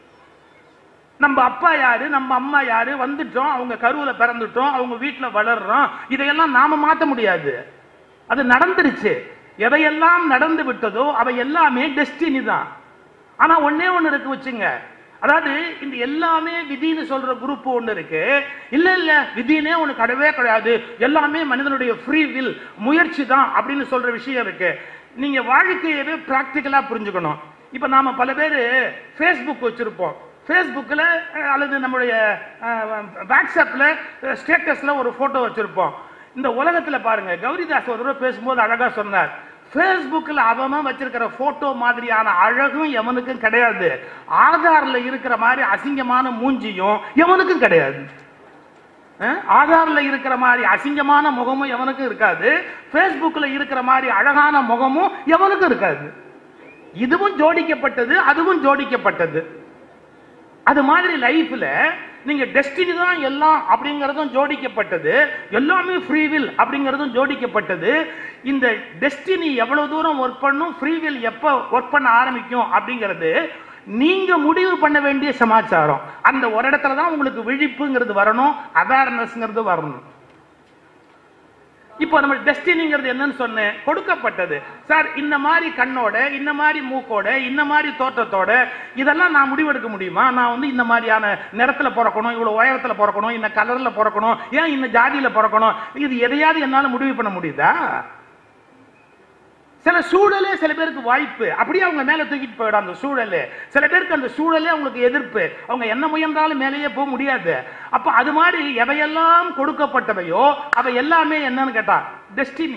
நம்ம அப்பா யாரு, நம்ம அம்மா யாரு, வந்துட்டோம், அவங்க கருவுல பிறந்துட்டோம், அவங்க வீட்டுல வளர்றோம், இதையெல்லாம் நாம மாற்ற முடியாது. அது நடந்துருச்சு. எவையெல்லாம் நடந்து விட்டதோ அவை எல்லாமே டெஸ்டினி தான். ஆனா ஒன்னே ஒண்ணு இருக்கு வச்சுங்க, அதாவது இந்த எல்லாமே விதின்னு சொல்ற குரூப் ஒண்ணு இருக்கு. இல்ல இல்ல விதினே ஒண்ணு கிடையவே கிடையாது, எல்லாமே மனிதனுடைய ஃப்ரீ வில், முயற்சி தான் அப்படின்னு சொல்ற விஷயம் இருக்கு. நீங்க வாழ்க்கையவே பிராக்டிக்கலா புரிஞ்சுக்கணும். இப்ப நாம பல பேர் ஃபேஸ்புக் வச்சிருப்போம். ஃபேஸ்புக்கில் அல்லது நம்முடைய வாட்ஸ்அப்ல ஸ்டேட்டஸ்ல ஒரு போட்டோ வச்சிருப்போம். இந்த உலகத்துல பாருங்க, கௌரிதாஸ் ஒரு தடவை பேசும்போது அழகா சொன்னார், ஃபேஸ்புக்கில் அவன் வச்சிருக்கிற போட்டோ மாதிரியான அழகும் எவனுக்கும் கிடையாது, ஆதார்ல இருக்கிற மாதிரி அசிங்கமான மூஞ்சியும் எவனுக்கும் கிடையாது. ஆதார்ல இருக்கிற மாதிரி அசிங்கமான முகமும் எவனுக்கும் இருக்காது, ஃபேஸ்புக்ல இருக்கிற மாதிரி அழகான முகமும் எவனுக்கும் இருக்காது. இதுவும் ஜோடிக்கப்பட்டது, அதுவும் ஜோடிக்கப்பட்டது. அது மாதிரி லைஃப்ல நீங்க டெஸ்டினி தான் எல்லாம் அப்படிங்கறதும் ஜோடிக்கப்பட்டது, எல்லாமே ஃப்ரீ வில் அப்படிங்கறதும் ஜோடிக்கப்பட்டது. இந்த டெஸ்டினி எவ்வளவு தூரம் ஒர்க் பண்ணும், ஃப்ரீ வில் எப்ப ஒர்க் பண்ண ஆரம்பிக்கும் அப்படிங்கிறது நீங்க முடிவு பண்ண வேண்டிய சமாச்சாரம். அந்த ஒரு இடத்துல தான் உங்களுக்கு விழிப்புங்கிறது வரணும், அவேர்னஸ்ங்கிறது வரணும். இப்போ நம்ம டெஸ்டினிங்கிறது என்னன்னு சொன்னேன், கொடுக்கப்பட்டது. சார் இந்த மாதிரி கண்ணோட, இந்த மாதிரி மூக்கோட, இந்த மாதிரி தோற்றத்தோட இதெல்லாம் நான் முடிவெடுக்க முடியுமா? நான் வந்து இந்த மாதிரியான நிறத்துல பிறக்கணும், இவ்வளவு உயரத்துல பிறக்கணும், இந்த கலர்ல பிறக்கணும், ஏன் இந்த ஜாதியில பிறக்கணும், இது எதையாவது என்னால முடிவு பண்ண முடியுதா? சில சூழலே சில பேருக்கு வாய்ப்பு, அப்படியே அவங்க மேல தூக்கிட்டு போயிடும் அந்த சூழலே. சில பேருக்கு அந்த சூழலே அவங்களுக்கு எதிர்ப்பு, அவங்க என்ன முயன்றாலும் மேலேயே போக முடியாது. அப்ப அது மாதிரி எவையெல்லாம் கொடுக்கப்பட்டவையோ அவை எல்லாமே என்னன்னு கேட்டா டெஸ்டினி.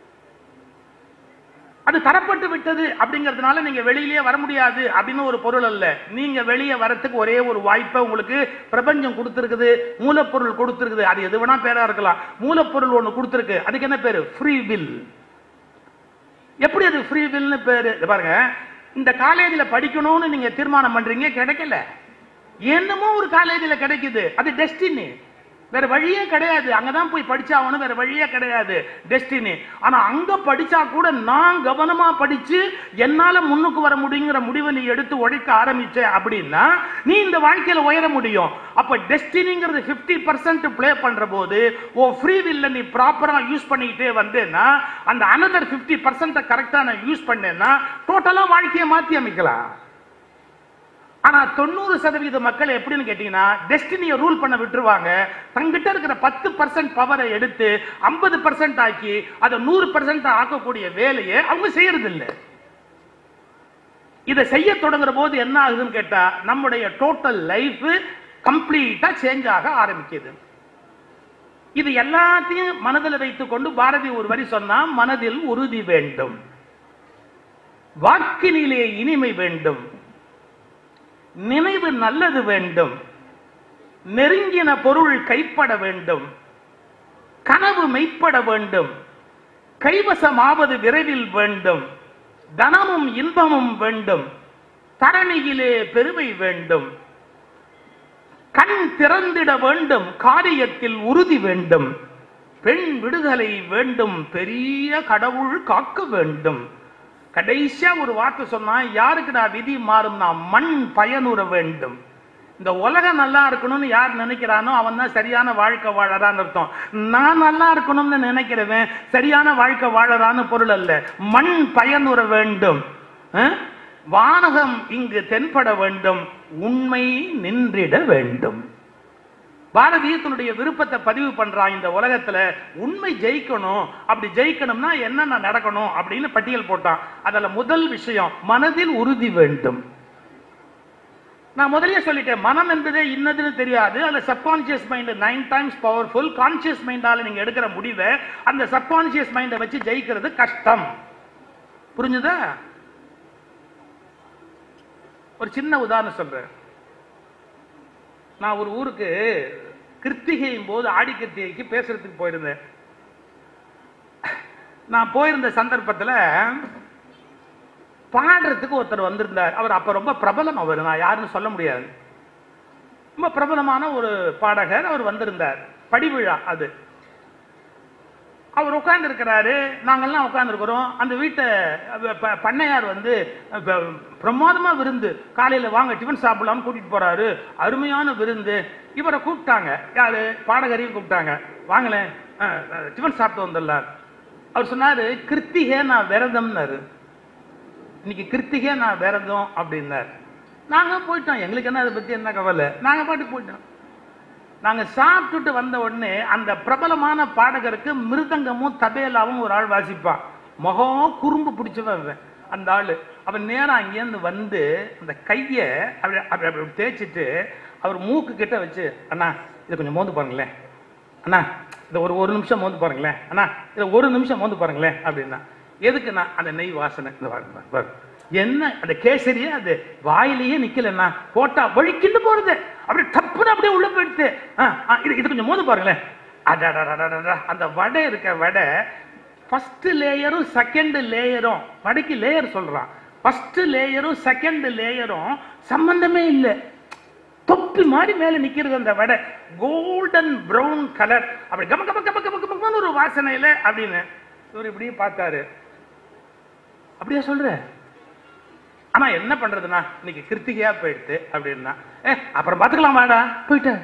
அது தரப்பட்டு விட்டது அப்படிங்கிறதுனால நீங்க வெளியிலேயே வர முடியாது அப்படின்னு ஒரு பொருள் அல்ல. நீங்க வெளியே வரத்துக்கு ஒரே ஒரு வாய்ப்பை உங்களுக்கு பிரபஞ்சம் கொடுத்திருக்குது, மூலப்பொருள் கொடுத்திருக்குது. அது எது வேணா பேரா இருக்கலாம். மூலப்பொருள் ஒண்ணு கொடுத்திருக்கு, அதுக்கு என்ன பேரு? Free will. எப்படி அது ஃப்ரீ வில்னு பேரு? பாருங்க, இந்த காலேஜில் படிக்கணும்னு நீங்க தீர்மானம் பண்றீங்க, கிடைக்கல, என்னமோ ஒரு காலேஜில் கிடைக்குது, அது டெஸ்டினி. வேற வழியே கிடையாது, அங்கதான் போய் படிச்சாகணும், வேற வழியே கிடையாது, டெஸ்டினி. ஆனா அங்க படிச்சா கூட நான் கவனமா படிச்சு என்னால முன்னுக்கு வர முடியுங்கிற முடிவை நீ எடுத்து உழைக்க ஆரம்பிச்ச அப்படின்னா நீ இந்த வாழ்க்கையில உயர முடியும். அப்ப டெஸ்டினிங்கிறது 50% பிளே பண்ற போது ஓ ஃப்ரீ வில்ல நீ ப்ராப்பரா யூஸ் பண்ணிக்கிட்டே வந்தேன்னா, அந்த அனதர் 50% கரெக்டா நான் யூஸ் பண்ணேன்னா டோட்டலா வாழ்க்கையை மாத்தி அமைக்கலாம். ஆனா 90% மக்கள் எப்படின்னு கேட்டீங்கன்னா, டெஸ்டினியை ரூல் பண்ண விட்டுருவாங்க. தங்கிட்ட இருக்கிற 10% பவரை எடுத்து 50% ஆக்கி அதை 100% ஆக்கக்கூடிய வேலையை அவங்க செய்யறது இல்லை. இதை செய்ய தொடங்குற போது என்ன ஆகுதுன்னு கேட்டா, நம்முடைய டோட்டல் லைஃப் கம்ப்ளீட்டா சேஞ்ச் ஆக ஆரம்பிக்குது. இது எல்லாத்தையும் மனதில் வைத்துக் கொண்டு பாரதி ஒரு வரி சொன்னா, மனதில் உறுதி வேண்டும், வாக்கினிலே இனிமை வேண்டும், நினைவு நல்லது வேண்டும், நெருங்கின பொருள் கைப்பட வேண்டும், கனவு மெய்ப்பட வேண்டும், கைவசமாவது விரைவில் வேண்டும், தனமும் இன்பமும் வேண்டும், தரணியிலே பெருமை வேண்டும், கண் திறந்திட வேண்டும், காரியத்தில் உறுதி வேண்டும், பெண் விடுதலை வேண்டும், பெரிய கடவுள் காக்க வேண்டும். கடைசியா ஒரு வார்த்தை சொன்னா, யாருக்குடா விதி மாறும்னா மண் பயனுற வேண்டும். இந்த உலகம் நல்லா இருக்கணும்னு யார் நினைக்கிறானோ அவன் தான் சரியான வாழ்க்கை வாழறான்னு அர்த்தம். நான் நல்லா இருக்கணும்னு நினைக்கிறவன் சரியான வாழ்க்கை வாழறான்னு பொருள் அல்ல. மண் பயனுற வேண்டும், வானகம் இங்கு தென்பட வேண்டும், உண்மை நின்றிட வேண்டும். பாரதி தன்னுடைய விருப்பத்தை பதிவு பண்றான். இந்த உலகத்துல உண்மை ஜெயிக்கணும், அப்படி ஜெயிக்கணும்னா என்னென்ன நடக்கணும் அப்படின்னு பட்டியல் போட்டான். அதுல முதல் விஷயம் மனதில் உறுதி வேண்டும். நான் முதலே சொல்லிட்டேன், மனம் என்பதே இன்னதுன்னு தெரியாது. அந்த subconscious mind 9 times powerful. Conscious மைண்டால நீங்க எடுக்கிற முடிவை அந்த சப்கான்சியஸ் மைண்டை வச்சு ஜெயிக்கிறது கஷ்டம். புரிஞ்சுதா? ஒரு சின்ன உதாரணம் சொல்றேன். நான் ஒரு ஊருக்கு கிருத்திகையின் போது ஆடி கிருத்திகைக்கு பேசுறதுக்கு போயிருந்தேன். நான் போயிருந்த சந்தர்ப்பத்தில் பாடுறதுக்கு ஒருத்தர் வந்திருந்தார். அவர் அப்ப ரொம்ப பிரபலம். அவர் நான் யாருன்னு சொல்ல முடியாது, ரொம்ப பிரபலமான ஒரு பாடகர். அவர் வந்திருந்தார். படிவிழா அது. அவர் உட்கார்ந்து இருக்கிறாரு, நாங்கள்லாம் உட்கார்ந்து இருக்கிறோம். அந்த வீட்டை பண்ணையார் வந்து பிரமாதமா விருந்து, காலையில வாங்க டிஃபன் சாப்பிடலாம்னு கூட்டிட்டு போறாரு. அருமையான விருந்து. இவரை கூப்பிட்டாங்க, யாரு பாடகரையும் கூப்பிட்டாங்க, வாங்கலேன் டிஃபன் சாப்பிட்டு வந்துடலாம். அவர் சொன்னாரு, கிருத்திகை நான் விரதம்னாரு. இன்னைக்கு கிருத்திகை நான் விரதம் அப்படின்னார். நாங்க போயிட்டோம், எங்களுக்கு என்ன அதை பத்தி என்ன கவலை, நாங்க பாட்டு போயிட்டோம். நாங்க சாப்பிட்டுட்டு வந்த உடனே அந்த பிரபலமான பாடகருக்கு மிருதங்கமும் தபேலாவும் ஒரு ஆள் வாசிப்பான். முகம் குறும்பு பிடிச்சவன் அந்த ஆளு. அவன் நேரம் அங்கேருந்து வந்து அந்த கையை அப்படி அப்படி தேய்ச்சிட்டு அவர் மூக்கு கிட்ட வச்சு, அண்ணா இதை கொஞ்சம் மோந்து பாருங்களேன், அண்ணா இதை ஒரு நிமிஷம் மோந்து பாருங்களேன், அண்ணா இதை ஒரு நிமிஷம் மோந்து பாருங்களேன் அப்படின்னா. எதுக்குண்ணா? அந்த நெய் வாசனை. இந்த என்ன அந்த கேசரியா அது வாயிலேயே நிக்கலன்னா போட்டா வழிக்கிட்டு போறது, அப்படி டப்புன்னு அப்படியே உள்ள போயிடுது. இது கொஞ்சம் மோது பாருங்களேன். அந்த வடை இருக்க வடை ஃபர்ஸ்ட் லேயரும் செகண்ட் லேயரும், வடைக்கு லேயர் சொல்றான், ஃபர்ஸ்ட் லேயரும் செகண்ட் லேயரும் சம்பந்தமே இல்லை. தொப்பி மாதிரி மேல நிக்கிறது அந்த வடை, கோல்டன் பிரவுன் கலர், அப்படி கம கம கம கம கமன்னு ஒரு வாசனையில அப்படின்னு. இவர் இப்படியே பார்த்தாரு. அப்படியே சொல்ற, ஆனா என்ன பண்றதுன்னா இன்னைக்கு கிருத்திகையா போயிடுது அப்படின்னா, அப்புறம் பாத்துக்கலாம் வாடா போயிட்டேன்.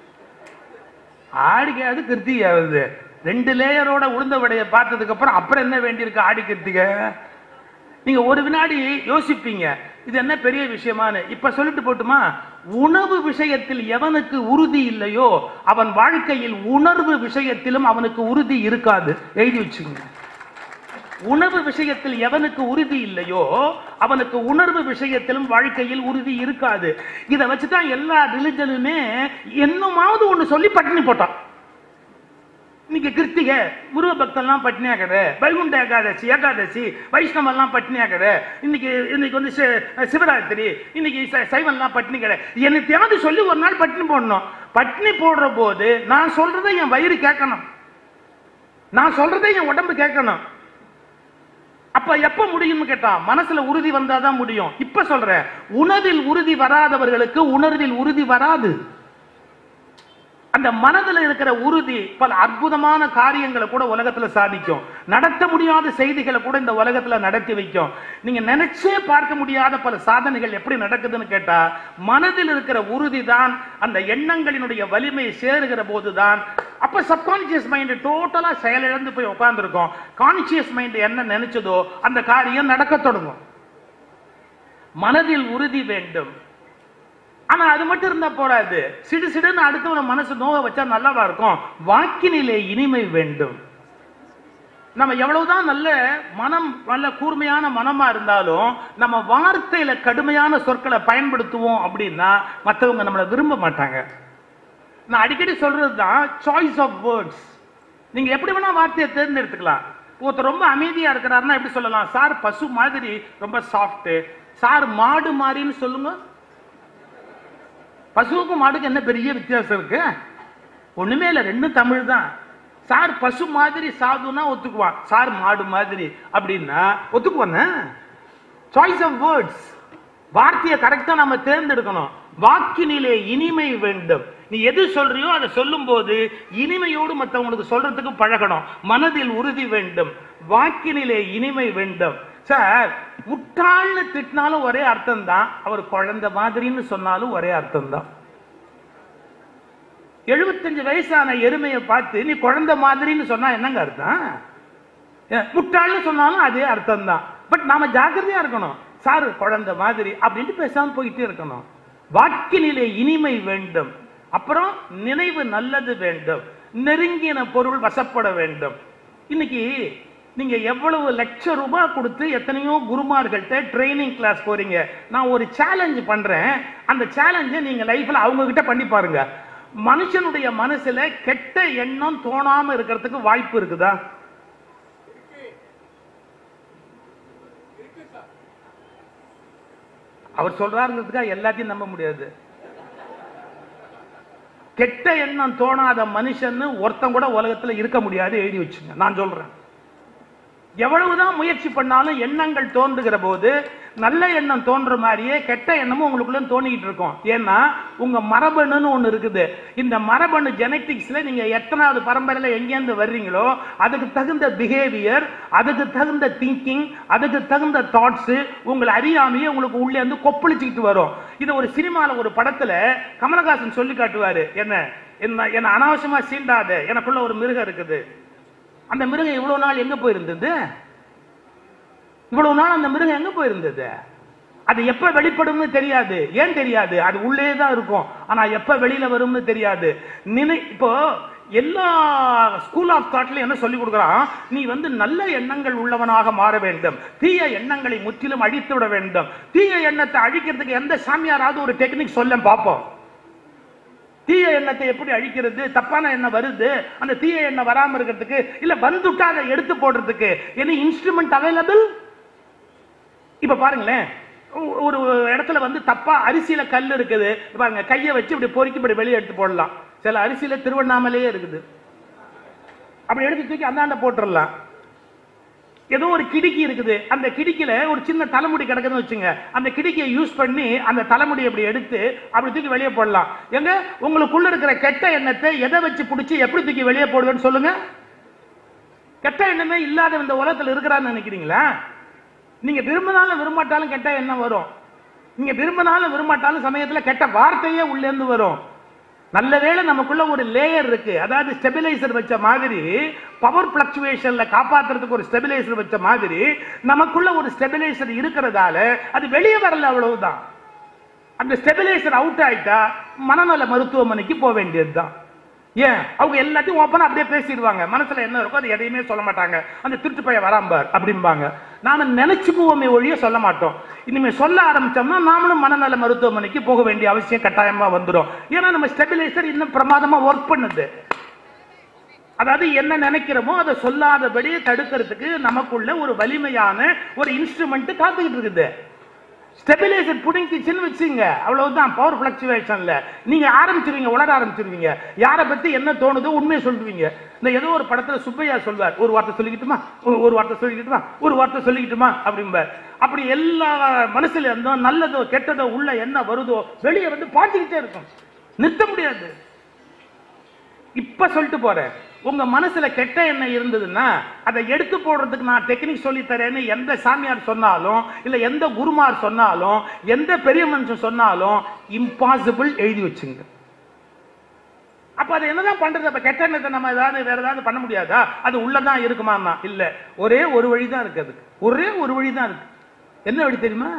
ஆடிக்காது கிருத்திகை ஆகுது. 2 லேயரோட உளுந்த வடையை பார்த்ததுக்கு அப்புறம் என்ன வேண்டியிருக்கு ஆடி கிருத்திகை? நீங்க ஒரு வினாடி யோசிப்பீங்க, இது என்ன பெரிய விஷயமானு. இப்ப சொல்லிட்டு போட்டுமா, உணவு விஷயத்தில் எவனுக்கு உறுதி இல்லையோ அவன் வாழ்க்கையில் உணர்வு விஷயத்திலும் அவனுக்கு உறுதி இருக்காது. எழுதி வச்சுக்கோங்க. உணவு விஷயத்தில் எவனுக்கு உறுதி இல்லையோ அவனுக்கு உணர்வு விஷயத்திலும் வாழ்க்கையில் உறுதி இருக்காது. இதை வச்சுதான் எல்லா ரிலிஜனுமே என்னமாவது ஒண்ணு சொல்லி பட்டினி போட்டான். இன்னைக்கு கிருத்திகை, முருக பக்தெல்லாம் பட்டினியா கடை, வைகுண்ட ஏகாதசி வைஷ்ணவெல்லாம் பட்டினியா கடை, இன்னைக்கு வந்து சிவராத்திரி, இன்னைக்கு சைவன்லாம் பட்டினி கடை. என்னத்தையாவது சொல்லி ஒரு நாள் பட்டினி போடணும். பட்டினி போடுற போது நான் சொல்றதை என் வயிறு கேட்கணும், நான் சொல்றதை என் உடம்பு கேட்கணும். அப்ப எப்ப முடியும்னு கேட்டா மனசுல உறுதி வந்தாதான் முடியும். இப்ப சொல்றேன், உணவில் உறுதி வராதவர்களுக்கு உணர்வில் உறுதி வராது. அந்த மனதில் இருக்கிற உறுதி பல அற்புதமான காரியங்களை கூட உலகத்துல சாதிக்கும். நடத்த முடியாத செய்திகளை கூட இந்த உலகத்துல நடத்தி வைக்கும். நீங்க நினைச்சே பார்க்க முடியாத பல சாதனைகள் எப்படி நடக்குதுன்னு கேட்டா மனதில் இருக்கிற உறுதி தான். அந்த எண்ணங்களினுடைய வலிமை சேருகிற போதுதான் அப்ப சப்கான்சியஸ் மைண்ட் டோட்டலா செயலிழந்து போய் உட்கார்ந்துருக்கும். கான்சியஸ் மைண்ட் என்ன நினைச்சதோ அந்த காரியம் நடக்க தொடங்கும். மனதில் உறுதி வேண்டும். ஆனா அது மட்டும் இருந்தா போறாது. சிடு சிடுன்னு அடுத்தவன மனசு நோவை வச்சா நல்லாவா இருக்கும்? வாக்கினிலே இனிமை வேண்டும். நம்ம எவ்வளவுதான் நல்ல மனம், நல்ல கூர்மையான மனமா இருந்தாலும் நம்ம வார்த்தையில கடுமையான சொற்களை பயன்படுத்துவோம் அப்படின்னா மற்றவங்க நம்மளை விரும்ப மாட்டாங்க. நான் அடிக்கடி சொல்றதுதான் சாய்ஸ் ஆஃப் வேர்ட்ஸ். நீங்க எப்படி வேணா வார்த்தையை தேர்ந்தெடுத்துக்கலாம். ஒருத்தர் ரொம்ப அமைதியா இருக்கிறாருன்னா எப்படி சொல்லலாம்? சார் பசு மாதிரி ரொம்ப சாஃப்ட், சார் மாடு மாதிரின்னு சொல்லுங்க. பசுவுக்கும் மாடுக்கு என்ன பெரிய வித்தியாசம் இருக்கு? ஒண்ணுமே இல்லை, ரெண்டும் தமிழ் தான். சார் பசு மாதிரி சாதுன்னா ஒத்துக்குவான், சார் மாடு மாதிரி அப்படின்னா ஒத்துக்குவானே. சாய்ஸ் ஆஃப் வேர்ட்ஸ், வார்த்தையை கரெக்டா நம்ம தேர்ந்தெடுக்கணும். வாக்கினிலே இனிமை வேண்டும். நீ எது சொல்றியோ அதை சொல்லும் போது இனிமையோடு மற்றவங்களுக்கு சொல்றதுக்கு பழகணும். மனதில் உறுதி வேண்டும், வாக்கினிலே இனிமை வேண்டும். சார் முட்டாள்னு திட்டினாலும் ஒரே அர்த்தம் தான், அவர் குழந்தை மாதிரின்னு சொன்னாலும் ஒரே அர்த்தம் தான். 75 வயசான எருமையை பார்த்து நீ குழந்தை மாதிரின்னு சொன்னா என்னங்க அர்த்தம்? முட்டாள்னு சொன்னாலும் அதே அர்த்தம் தான். பட் நாம ஜாக்கிரதையா இருக்கணும். சார் குழந்தை மாதிரி அப்படின்ட்டு பேசாம போயிட்டே இருக்கணும். வாக்கினிலே இனிமை வேண்டும், அப்புறம் நினைவு நல்லது வேண்டும், நெருங்கின பொருள் வசப்பட வேண்டும். இன்னைக்கு நீங்க எவ்வளவு லட்சம் ரூபாய் கொடுத்து எத்தனையோ குருமார்கள்ட்ட ட்ரைனிங் கிளாஸ் போறீங்க. நான் ஒரு சேலஞ்ச் பண்றேன், அந்த சேலஞ்சை நீங்க லைஃப்ல அவங்க கிட்ட பண்ணி பாருங்க. மனுஷனுடைய மனசுல கெட்ட எண்ணம் தோணாம இருக்கிறதுக்கு வாய்ப்பு இருக்குதா? அவர் சொல்றாருங்கிறதுக்காக எல்லாத்தையும் நம்ப முடியாது. கெட்ட எண்ணம் தோணாத மனுஷன் ஒருத்தன் கூட உலகத்துல இருக்க முடியாது, எழுதி வச்சுங்க. நான் சொல்றேன், எவ்வளவுதான் முயற்சி பண்ணாலும் எண்ணங்கள் தோன்றுகிற போது நல்ல எண்ணம் தோன்ற மாதிரியே கெட்ட எண்ணமும் உங்களுக்குள்ள தோணிக்கிட்டு இருக்கும். ஏன்னா உங்க மரபணுன்னு ஒண்ணு இருக்குது. இந்த மரபணு ஜெனட்டிக்ஸ்ல நீங்க எத்தனாவது பரம்பரையில எங்கேருந்து வர்றீங்களோ அதுக்கு தகுந்த பிஹேவியர், அதுக்கு தகுந்த திங்கிங், அதுக்கு தகுந்த தாட்ஸ் உங்களை அறியாமையே உங்களுக்கு உள்ளே வந்து கொப்பளிச்சுக்கிட்டு வரும். இது ஒரு சினிமால ஒரு படத்துல கமலஹாசன் சொல்லி காட்டுவாரு, என்ன அனாவசியமா சீண்டாத, எனக்குள்ள ஒரு மிருகம் இருக்குது. அந்த மிருகம் இவ்வளவு நாள் எங்க போயிருந்தது? இவ்வளவு நாள் அந்த மிருகம் எங்க போயிருந்தது? அது எப்ப வெளிப்படும்னு தெரியாது. ஏன் தெரியாது? அது உள்ளே தான் இருக்கும். ஆனா எப்ப வெளியில வரும்னு தெரியாது. இப்போ எல்லா ஸ்கூல் ஆஃப் தாட்ல என்ன சொல்லி கொடுக்குறான், நீ நல்ல எண்ணங்கள் உள்ளவனாக மாற வேண்டும், தீய எண்ணங்களை முற்றிலும் அழித்து விட வேண்டும். தீய எண்ணத்தை அழிக்கிறதுக்கு எந்த சாமியாராவது ஒரு டெக்னிக் சொல்ல பார்ப்போம். தீய எண்ணத்தை எப்படி அழிக்கிறது? தப்பான எண்ணம் வருது, அந்த தீய எண்ணம் வராம இருக்கிறதுக்கு, இல்ல வந்துட்டா அதை எடுத்து போடுறதுக்கு என்ன இன்ஸ்ட்ருமெண்ட் அவைலபிள்? இப்ப பாருங்களேன், ஒரு இடத்துல தப்பா அரிசியில கல் இருக்குது பாருங்க, கையை வச்சு இப்படி பொறுக்கி இப்படி வெளியே எடுத்து போடலாம். சில அரிசியில திருவண்ணாமலையே இருக்குது, அப்படி எடுத்து தூக்கி அந்தாண்ட போட்டுடலாம். ஏதோ ஒரு கிடுக்கி இருக்குது, அந்த கிடுக்கில ஒரு சின்ன தலைமுடி கிடக்குதுன்னு வச்சுங்க, அந்த கிடுக்கியை யூஸ் பண்ணி அந்த தலைமுடி அப்படி எடுத்து அப்படி தூக்கி வெளியே போடலாம். எங்க உங்களுக்குள்ள இருக்கிற கெட்ட எண்ணத்தை எதை வச்சு பிடிச்சி எப்படி தூக்கி வெளியே போடுவேன்னு சொல்லுங்க. கெட்ட எண்ணமே இல்லாத இந்த உலகத்தில் இருக்கிறான்னு நினைக்கிறீங்களா? நீங்க விரும்பினாலும் விரும்பாட்டாலும் கெட்ட எண்ணம் வரும். நீங்க விரும்பினாலும் விரும்பாட்டாலும் சமயத்தில் கெட்ட வார்த்தையே உள்ளே இருந்து வரும். நல்ல வேளை நமக்குள்ள ஒரு லேயர் இருக்கு, அதாவது ஸ்டெபிலைசர் வச்ச மாதிரி, பவர் பிளக்சுவேஷன்ல காப்பாத்துறதுக்கு ஒரு ஸ்டெபிலைசர் வச்ச மாதிரி நமக்குள்ள ஒரு ஸ்டெபிலைசர் இருக்கிறதால அது வெளியே வரல, அவ்வளவுதான். அந்த ஸ்டெபிலைசர் அவுட் ஆயிட்டா மனநல மருத்துவமனைக்கு போக வேண்டியதுதான். ஏன்? அவங்க எல்லாத்தையும் ஓப்பனா அப்படியே பேசிடுவாங்க, மனசுல என்ன இருக்கோ அது எதையுமே சொல்ல மாட்டாங்க. அந்த திருட்டு பைய வராம்பார் அப்படிம்பாங்க. நாம நினைச்சுக்குவோமே ஒழிய சொல்ல மாட்டோம். இனிமே சொல்ல ஆரம்பிச்சோம்னா நாமளும் மனநல மருத்துவமனைக்கு போக வேண்டிய அவசியம் கட்டாயமா வந்துடும். ஏன்னா நம்ம ஸ்டெபிலைசர் இன்னும் பிரமாதமா ஒர்க் பண்ணுது. அதாவது என்ன நினைக்கிறோமோ அதை சொல்லாதபடி தடுக்கிறதுக்கு நமக்குள்ள ஒரு வலிமையான ஒரு இன்ஸ்ட்ருமெண்ட் காத்துக்கிட்டு இருக்குது. ஸ்டெபிலைசர் புடிங்கிச்சுன்னு வச்சுங்க, அவ்வளவுதான். பவர் பிளக்சுவேஷன்ல நீங்க ஆரம்பிச்சிருவீங்க, உலக ஆரம்பிச்சிருவீங்க. யாரை பத்தி என்ன தோணுதோ உண்மையை சொல்லுவீங்க. இந்த ஏதோ ஒரு படத்துல சுப்பையா சொல்வார், ஒரு வார்த்தை சொல்லிக்கிட்டுமா, ஒரு வார்த்தை சொல்லிக்கிட்டுமா, ஒரு வார்த்தை சொல்லிக்கிட்டுமா அப்படிம்பார். அப்படி எல்லா மனசுல இருந்தோ நல்லதோ கெட்டதோ உள்ள என்ன வருதோ வெளியே பார்த்துக்கிட்டே இருக்கும், நிறுத்த முடியாது. இப்ப சொல்லிட்டு போறேன், உங்க மனசுல கெட்ட எண்ணம் இருந்ததுன்னா அதை எடுத்து போடுறதுக்கு நான் டெக்னிக் சொல்லி தரேன்னு எந்த சாமியார் சொன்னாலும், இல்ல எந்த குருமார் சொன்னாலும், எந்த பெரிய மனுஷன் சொன்னாலும் இம்பாசிபிள் எழுதி வச்சுங்க. அப்ப அது என்னதான் பண்றது? அப்ப கெட்ட எண்ணத்தை நம்ம ஏதாவது வேற ஏதாவது பண்ண முடியாதா? அது உள்ளதான் இருக்குமா? இல்ல, ஒரே ஒரு வழிதான் இருக்கு. அதுக்கு ஒரே ஒரு வழிதான் இருக்கு. என்ன வழி தெரியுமா?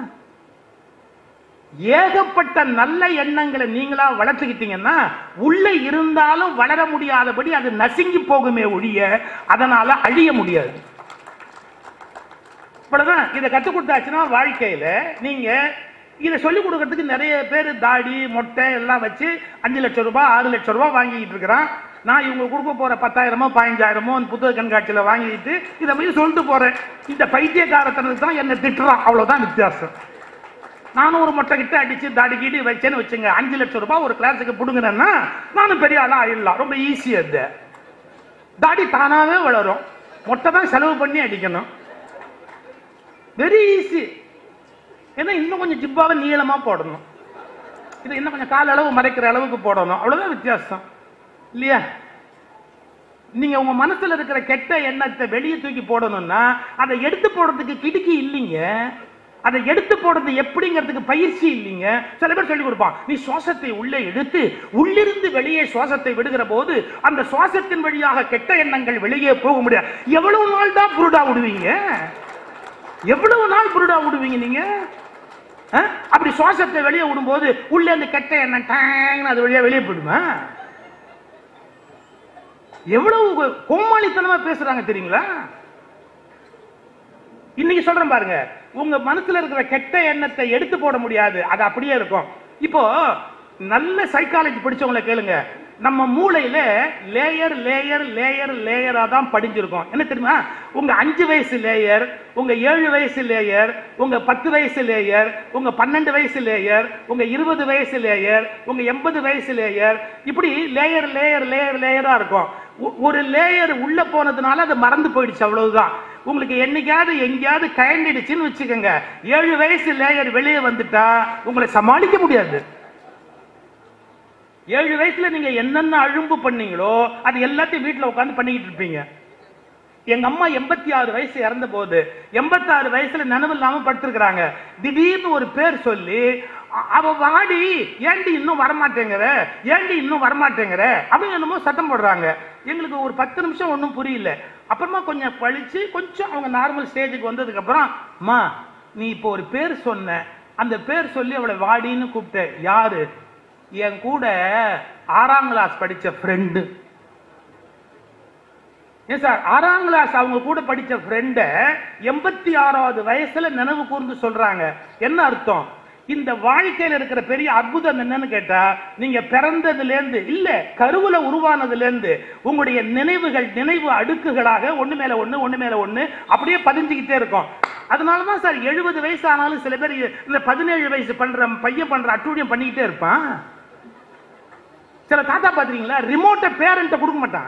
ஏகப்பட்ட நல்ல எண்ணங்களை நீங்களா வளர்த்துக்கிட்டீங்கன்னா உள்ள இருந்தாலும் வளர முடியாதபடி அது நசுங்கி போகுமே ஒழிய அதனால அழிய முடியாது. இவ்வளவுதான். இதை கற்றுக் கொடுத்தாச்சுன்னா வாழ்க்கையில நீங்க இதை சொல்லிக் கொடுக்கறதுக்கு நிறைய பேர் தாடி மொட்டை எல்லாம் வச்சு 5 லட்சம் ரூபாய் 6 லட்சம் ரூபாய் வாங்கிட்டு இருக்கிறான். நான் இவங்க கொடுக்க போற 10,000மோ 15,000மோ புத்தக கண்காட்சியில வாங்கிட்டு இதை போய் சொல்லிட்டு போறேன். இந்த பைத்தியக்காரத்தனத்துக்கு தான் என்ன திட்டுறான், அவ்வளவுதான் வித்தியாசம். நானும் ஒரு மொட்டை கிட்ட அடிச்சு தாடி கீடி வச்சேன்னு வச்சுங்க, 5 லட்சம் ரூபாய் ஒரு கிளாஸுக்கு புடுங்கினேன்னா நானும் பெரிய ஆளா ஆயிடலாம். ரொம்ப ஈஸியா இது. தாடி தானாவே வளரும், மொட்டை தான் செலவு பண்ணி அடிக்கணும். Very easy. ஏன்னா இன்னும் கொஞ்சம் ஜிப்பாவை நீளமா போடணும், இது இன்னும் கொஞ்சம் கால அளவு மறைக்கிற அளவுக்கு போடணும், அவ்வளவுதான் வித்தியாசம் இல்லையா? நீங்க உங்க மனசுல இருக்கிற கெட்ட எண்ணத்தை வெளியே தூக்கி போடணும்னா அதை எடுத்து போடுறதுக்கு கிடுக்கி இல்லைங்க, அதை எடுத்து போடுறது எப்படிங்கிறதுக்கு பயிற்சி இல்லைங்க. சில பேர் சொல்லி கொடுப்பான், நீ சுவாசத்தை உள்ளே எடுத்து உள்ளிருந்து வெளியே சுவாசத்தை விடுகிற போது அந்த சுவாசத்தின் வழியாக கெட்ட எண்ணங்கள் வெளியே போக முடியாது. எவ்வளவு நாள் தான் புருடா விடுவீங்க? எவ்வளவு நாள் புருடா விடுவீங்க நீங்க? அப்படி சுவாசத்தை வெளியே விடும்போது உள்ள இருந்து கெட்ட எண்ணம் அது வழியா வெளியே போயிடுமா? எவ்வளவு கோமாளித்தனமா பேசுறாங்க தெரியுங்களா? இன்னைக்கு சொல்றேன் பாருங்க, உங்க மனசுல இருக்கிற கெட்ட எண்ணத்தை எடுத்து போட முடியாது, அது அப்படியே இருக்கும். இப்போ நல்ல சைக்காலஜி படிச்சவங்களை கேளுங்க, நம்ம மூளையில லேயர் லேயர் லேயர் லேயரா தான் படிஞ்சிருக்கும். என்ன தெரியுமா? உங்க 5 வயசு லேயர், உங்க 7 வயசு லேயர், உங்க 10 வயசு லேயர், உங்க 12 வயசு லேயர், உங்க 20 வயசு லேயர், உங்க 80 வயசு லேயர், இப்படி லேயர் லேயர் லேயர் லேயரா இருக்கும். ஒரு லேயர் உள்ள போனதுனால அது மறந்து போயிடுச்சு, அவ்வளவுதான். உங்களுக்கு என்னைக்காவது எங்கேயாவது கயண்டிடுச்சுன்னு வச்சுக்கோங்க, 7 வயசு லேயர் வெளியே வந்துட்டா உங்களை சமாளிக்க முடியாது. 7 வயசுல நீங்க என்னென்ன அழும்பு பண்ணீங்களோ அது எல்லாத்தையும் வீட்டுல உட்காந்து பண்ணிக்கிட்டு இருப்பீங்க. எங்க அம்மா 86 வயசு இறந்த போது 86 வயசுல நினைவு இல்லாம படுத்திருக்கிறாங்க. திடீர்னு ஒரு பேர் சொல்லி, அவ வாடி, ஏண்டி இன்னும் வரமாட்டேங்கிற, ஏண்டி இன்னும் வரமாட்டேங்கிற அப்படின்னு என்னமோ சத்தம் போடுறாங்க. எங்களுக்கு ஒரு 10 நிமிஷம் ஒன்றும் புரியல. அப்புறமா கொஞ்சம் பழிச்சு கொஞ்சம் அவங்க நார்மல் ஸ்டேஜுக்கு வந்ததுக்கு அப்புறம், அம்மா நீ இப்போ ஒரு பேர் சொன்ன, அந்த பேர் சொல்லி அவளை வாடின்னு கூப்பிட்ட, யாரு? என் கூட 6ஆம் கிளாஸ் படிச்ச ஃப்ரெண்டு. ஏன் சார் 6ஆம் கிளாஸ் அவங்க கூட படிச்ச ஃப்ரெண்ட 86வது வயசுல நினைவு கூர்ந்து சொல்றாங்க. என்ன அர்த்தம்? இந்த வாழ்க்கையில் இருக்கிற பெரிய அற்புதம் என்னன்னு கேட்டா, நீங்க பிறந்ததுல இருந்து இல்ல, கருவுல உருவானதுல இருந்து உங்களுடைய நினைவுகள் நினைவு அடுக்குகளாக ஒண்ணு மேல ஒண்ணு ஒண்ணு மேல ஒண்ணு அப்படியே பதிஞ்சுக்கிட்டே இருக்கும். அதனாலதான் சார் 70 வயசு ஆனாலும் சில பேர் இந்த 17 வயசு பையன் பண்ற அட்டூழியம் பண்ணிக்கிட்டே இருப்பான். சில தாத்தா பாத்தீங்களா, ரிமோட்டை பேரண்ட கொடுக்க மாட்டான்.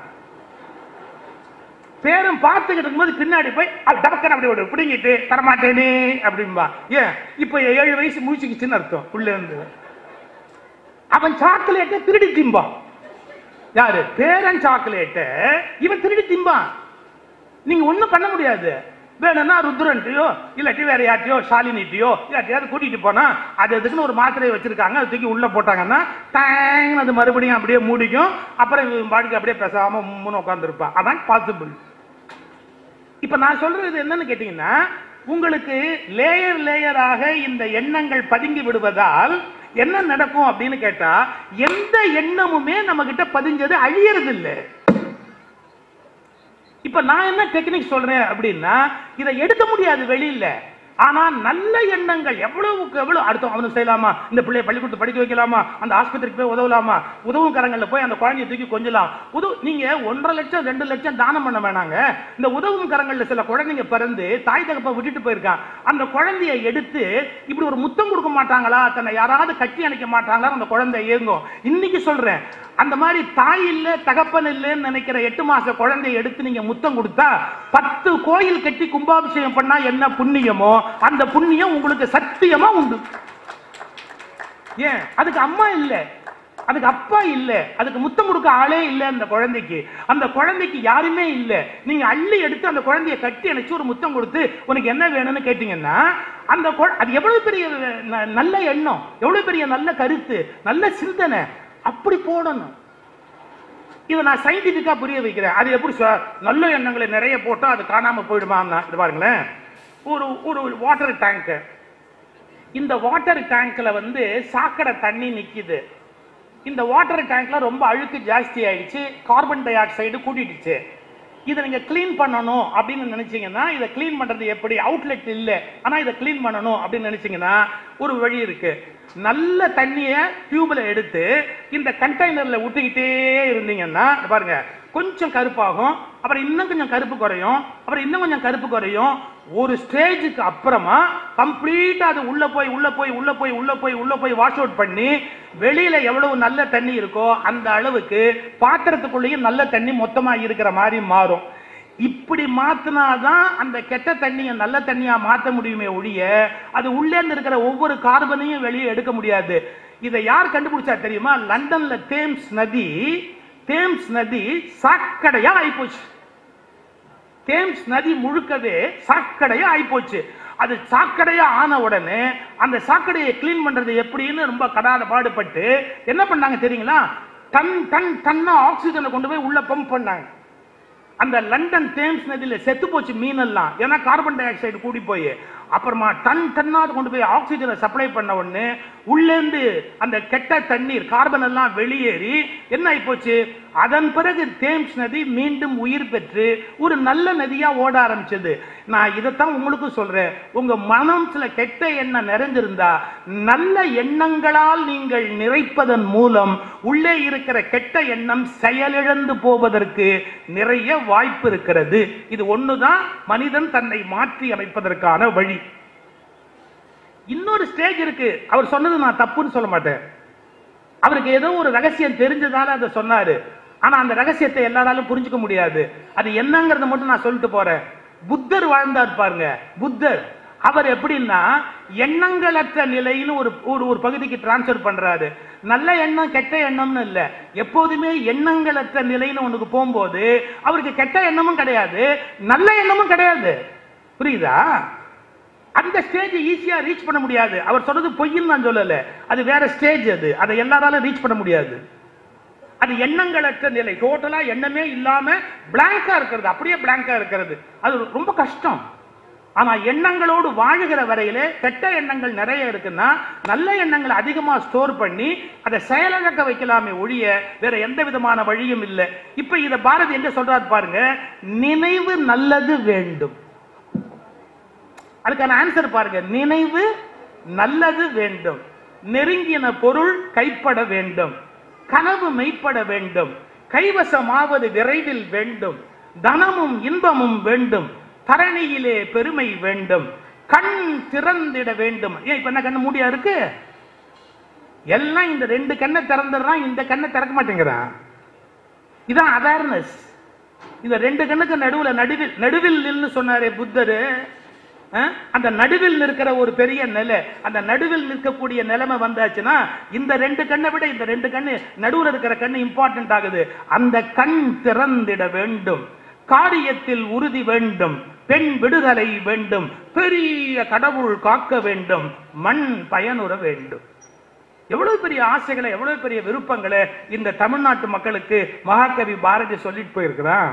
பேரும் பார்த்துக்கிட்டு இருக்கும்போது பின்னாடி போய் டபக்கன் அப்படி பிடிங்கிட்டு தரமாட்டேனே அப்படின்பா. ஏன்? இப்ப 7 வயசு முடிச்சுக்கிச்சுன்னு அர்த்தம். உள்ள இருந்து அவன் சாக்லேட்டை திருடி திம்பான். யாரு? பேரன் சாக்லேட்டை இவன் திருடி திம்பான். நீங்க ஒண்ணும் பண்ண முடியாது. வேணும்னா ருத்ரன்ட்டையோ இல்லாட்டி வேற யார்ட்டையோ ஷாலினிட்டையோ யார்ட்டையாவது கூட்டிட்டு போனா அது அதுக்குன்னு ஒரு மாத்திரையை வச்சிருக்காங்க, அது தூக்கி உள்ள போட்டாங்கன்னா டேங் அது மறுபடியும் அப்படியே மூடிக்கும். அப்புறம் பாடிக்கு அப்படியே பேசாம முன்னு உட்காந்துருப்பான். அதான் பாசிபிள். இப்ப நான் சொல்றது என்னன்னு கேட்டீங்கன்னா, உங்களுக்கு லேயர் லேயராக இந்த எண்ணங்கள் பதுங்கி விடுவதால் என்ன நடக்கும் அப்படின்னு கேட்டா, எந்த எண்ணமுமே நம்ம கிட்ட பதிஞ்சது அழியறது இல்லை. இப்ப நான் என்ன டெக்னிக் சொல்றேன் அப்படின்னா, இதை எடுக்க முடியாது வெளியில. ஆனா நல்ல எண்ணங்கள் எவ்வளவுக்கு எவ்வளவு அடுத்த அவனுக்கு செய்யலாமா, இந்த பிள்ளைய பள்ளிக்கூடத்தை படிக்க வைக்கலாமா, அந்த ஆஸ்பத்திரிக்கு போய் உதவலாமா, உதவும் கரங்கள்ல போய் அந்த குழந்தைய தூக்கி கொஞ்சலாம். நீங்க 1.5 லட்சம் 2 லட்சம் தானம் பண்ண வேணாங்க. இந்த உதவும் கரங்கள்ல சில குழந்தைங்க பிறந்து தாய் தகப்ப விட்டுட்டு போயிருக்கான். அந்த குழந்தைய எடுத்து இப்படி ஒரு முத்தம் கொடுக்க மாட்டாங்களா, தன்னை யாராவது கட்டி அணைக்க மாட்டாங்களா, அந்த குழந்தை ஏங்கும். இன்னைக்கு சொல்றேன், அந்த மாதிரி தாய் இல்ல தகப்பன் இல்லைன்னு நினைக்கிற 8 மாச குழந்தைய எடுத்து நீங்க முத்தம் கொடுத்தா 10 கோயில் கட்டி கும்பாபிஷேகம் பண்ணா என்ன புண்ணியமோ அந்த புண்ணியம் உங்களுக்கு சத்தியமா உண்டு. ஏன்? அதுக்கு அம்மா இல்ல, அதுக்கு அப்பா இல்ல, அதுக்கு முத்தம் கொடுக்க ஆளே இல்ல. அந்த குழந்தைக்கு யாருமே இல்ல. நீங்க அள்ளி எடுத்து அந்த குழந்தைய கட்டி அணைச்சு ஒரு முத்தம் கொடுத்து உனக்கு என்ன வேணும்னு கேட்டீங்கன்னா, அந்த அது எவ்வளவு பெரிய நல்ல எண்ணம், எவ்வளவு பெரிய நல்ல கருத்து, நல்ல சிந்தனை. அப்படி போடணும். இதை நான் சயின்டிபிக்கா புரிய வைக்கிறேன். அது எப்படி சார்? நல்ல எண்ணங்களை நிறைய போட்டா அது காணாம போயிடுமா? இது பாருங்களேன், ஒரு வாட்டர் டேங்க். இந்த வாட்டர் டேங்க்ல சாக்கடை தண்ணி நிக்குது. இந்த வாட்டர் டேங்க்ல ரொம்ப அழுக்கு ஜாஸ்தி ஆயிடுச்சு, கார்பன் டை ஆக்சைடு கூட்டிடுச்சு. இதை நீங்க கிளீன் பண்ணணும் அப்படின்னு நினைச்சீங்கன்னா, இதை கிளீன் பண்றது எப்படி? அவுட்லெட் இல்ல, ஆனா இதை கிளீன் பண்ணணும் அப்படின்னு நினைச்சீங்கன்னா ஒரு வழி இருக்கு. நல்ல தண்ணிய டியூப்ல எடுத்து இந்த கண்டெய்னர்ல ஊத்திக்கிட்டே இருந்தீங்கன்னா பாருங்க, கொஞ்சம் கருப்பாகும், அப்புறம் இன்னும் கொஞ்சம் கருப்பு குறையும், அப்புறம் இன்னும் கொஞ்சம் கருப்பு குறையும். ஒரு ஸ்டேஜுக்கு அப்புறமா கம்ப்ளீட்டா அது உள்ள போய் வாஷ் அவுட் பண்ணி வெளியில எவ்வளவு நல்ல தண்ணி இருக்கோ அந்த அளவுக்கு பாத்திரத்துக்குள்ளேயும் நல்ல தண்ணி மொத்தமா இருக்கிற மாதிரி மாறும். இப்படி மாத்தினாதான் அந்த கெட்ட தண்ணியை நல்ல தண்ணியா மாற்ற முடியுமே ஒழிய அது உள்ளே இருக்கிற ஒவ்வொரு கார்பனையும் வெளியே எடுக்க முடியாது. இதை யார் கண்டுபிடிச்சா தெரியுமா? லண்டன்ல தேம்ஸ் நதி சாக்கடையா ஆயிப்போச்சு. தேம்ஸ் நதி முழுக்கவே சாக்கடையா ஆயிப்போச்சு. அது சாக்கடையா ஆன உடனே அந்த சாக்கடையை கிளீன் பண்றது எப்படின்னு ரொம்ப கடாத பாடுபட்டு என்ன பண்ணாங்க தெரியுங்களா? டன்னா ஆக்சிஜனை கொண்டு போய் உள்ள பம்ப் பண்ணாங்க. அந்த லண்டன் தேம்ஸ் நதியில செத்து போச்சு மீன் எல்லாம், ஏன்னா கார்பன் டை ஆக்சைடு கூடி போய். அப்புறமா டன்னா கொண்டு போய் ஆக்சிஜனை சப்ளை பண்ண உடனே உள்ளேந்து அந்த கெட்ட தண்ணீர் கார்பன் எல்லாம் வெளியேறி என்ன ஆகி போச்சு. அதன் பிறகு தேம்ஸ் நதி மீண்டும் உயிர் பெற்று ஒரு நல்ல நதியா ஓட ஆரம்பிச்சது. நான் இதைத்தான் உங்களுக்கு சொல்றேன், உங்க மனம் சில கெட்ட எண்ணம் நிறைஞ்சிருந்தா நல்ல எண்ணங்களால் நீங்கள் நிறைப்பதன் மூலம் உள்ளே இருக்கிற கெட்ட எண்ணம் செயலிழந்து போவதற்கு நிறைய வாய்ப்பு இருக்கிறது. இது ஒண்ணுதான் மனிதன் தன்னை மாற்றி அமைப்பதற்கான வழி. இன்னொரு ஸ்டேஜ் இருக்கு. அவர் சொன்னது நான் தப்புன்னு சொல்ல மாட்டேன். அவருக்கு ஏதோ ஒரு ரகசியம் தெரிஞ்சதால அதை சொன்னாரு. ஆனா அந்த ரகசியத்தை எல்லாராலும் புரிஞ்சுக்க முடியாது. அது என்னங்கிறத மட்டும் நான் சொல்லிட்டு போறேன். புத்தர் வாழ்ந்தார் பாருங்க. புத்தர் அவர் எப்படின்னா எண்ணங்களற்ற நிலைன்னு ஒரு பகுதிக்கு டிரான்ஸ்பர் பண்றாரு. நல்ல எண்ணம் கெட்ட எண்ணம்னு இல்ல, எப்போதுமே எண்ணங்களற்ற நிலைன்னு ஒண்ணுக்கு போகும்போது அவருக்கு கெட்ட எண்ணமும் கிடையாது, நல்ல எண்ணமும் கிடையாது. புரியுதா? அந்த ஸ்டேஜ் ஈஸியா ரீச் பண்ண முடியாது. அவர் சொன்னது பொய்ன்னு நான் சொல்லல, அது வேற ஸ்டேஜ். அதை எல்லாராலும் ரீச் பண்ண முடியாது. அது எண்ணங்களற்ற நிலை, டோட்டலா எண்ணமே இல்லாம பிளாங்கா இருக்கிறது, அப்படியே பிளாங்கா இருக்கிறது. அது ரொம்ப கஷ்டம். ஆனா எண்ணங்களோடு வாழுகிற வரையிலே கெட்ட எண்ணங்கள் நிறைய இருக்குன்னா நல்ல எண்ணங்களை அதிகமா ஸ்டோர் பண்ணி அதை செயலிழக்க வைக்கலாமே ஒழிய வேற எந்த விதமான வழியும் இல்லை. இப்ப இத பாரதி எங்க சொல்றாரு பாருங்க, நினைவு நல்லது வேண்டும். அதுக்கான ஆன்சர் பாருங்க, நினைவு நல்லது வேண்டும், நெருங்கின பொருள் கைப்பட வேண்டும், கனவு மெய்ப்பட வேண்டும், கைவசமாவது விரைவில் வேண்டும், தனமும் இன்பமும் வேண்டும், தரணியிலே பெருமை வேண்டும், கண் திறந்திட வேண்டும். ஏன் இப்ப என்ன கண்ணு மூடியா இருக்கு? எல்லாம் இந்த ரெண்டு கண்ணை திறந்துடுறான், இந்த கண்ணை திறக்க மாட்டேங்கிறான். இதான் அவேர்னஸ். இந்த ரெண்டு கண்ணுக்கு நடுவில் சொன்னாரே புத்தரு. அந்த நடுவில் நிற்கிற ஒரு பெரிய நிலை, அந்த நடுவில் நிற்கக்கூடிய நிலைமை வந்தாச்சுன்னா இந்த ரெண்டு கண்ணை விட இந்த ரெண்டு கண்ணு நடுவில் இருக்கிற கண்ணு இம்பார்ட்டன்ட் ஆகுது. அந்த கண் திறந்திட வேண்டும், காரியத்தில் உறுதி வேண்டும், பெண் விடுதலை வேண்டும், பெரிய கடவுள் காக்க வேண்டும், மண் பயனுற வேண்டும். எவ்வளவு பெரிய ஆசைகளை, எவ்வளவு பெரிய விருப்பங்களை இந்த தமிழ்நாட்டு மக்களுக்கு மகாகவி பாரதி சொல்லிட்டு போயிருக்கிறான்.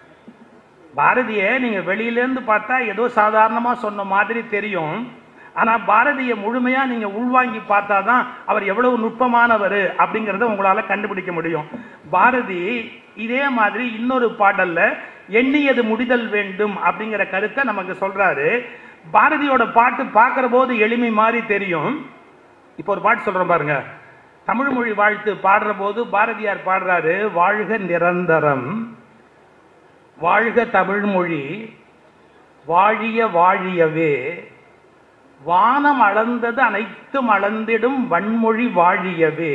பாரதியை நீங்க வெளியிலேருந்து பார்த்தா ஏதோ சாதாரணமா சொன்ன மாதிரி தெரியும். ஆனா பாரதியை முழுமையா நீங்க உள்வாங்கி பார்த்தாதான் அவர் எவ்வளவு நுட்பமானவர் அப்படிங்கறத உங்களால கண்டுபிடிக்க முடியும். பாரதி இதே மாதிரி இன்னொரு பாடல்ல எண்ணியது முடிதல் வேண்டும் அப்படிங்கிற கருத்தை நமக்கு சொல்றாரு. பாரதியோட பாட்டு பார்க்கிற போது எளிமை மாதிரி தெரியும். இப்போ ஒரு பாட்டு சொல்றோம் பாருங்க. தமிழ் மொழி வாழ்த்து பாடுற போது பாரதியார் பாடுறாரு, வாழ்க நிரந்தரம், வாழ்க தமிழ் மொழி, வாழிய வாழியவே, வானம் அளந்தது அனைத்தும் அளந்திடும் வன்மொழி வாழியவே,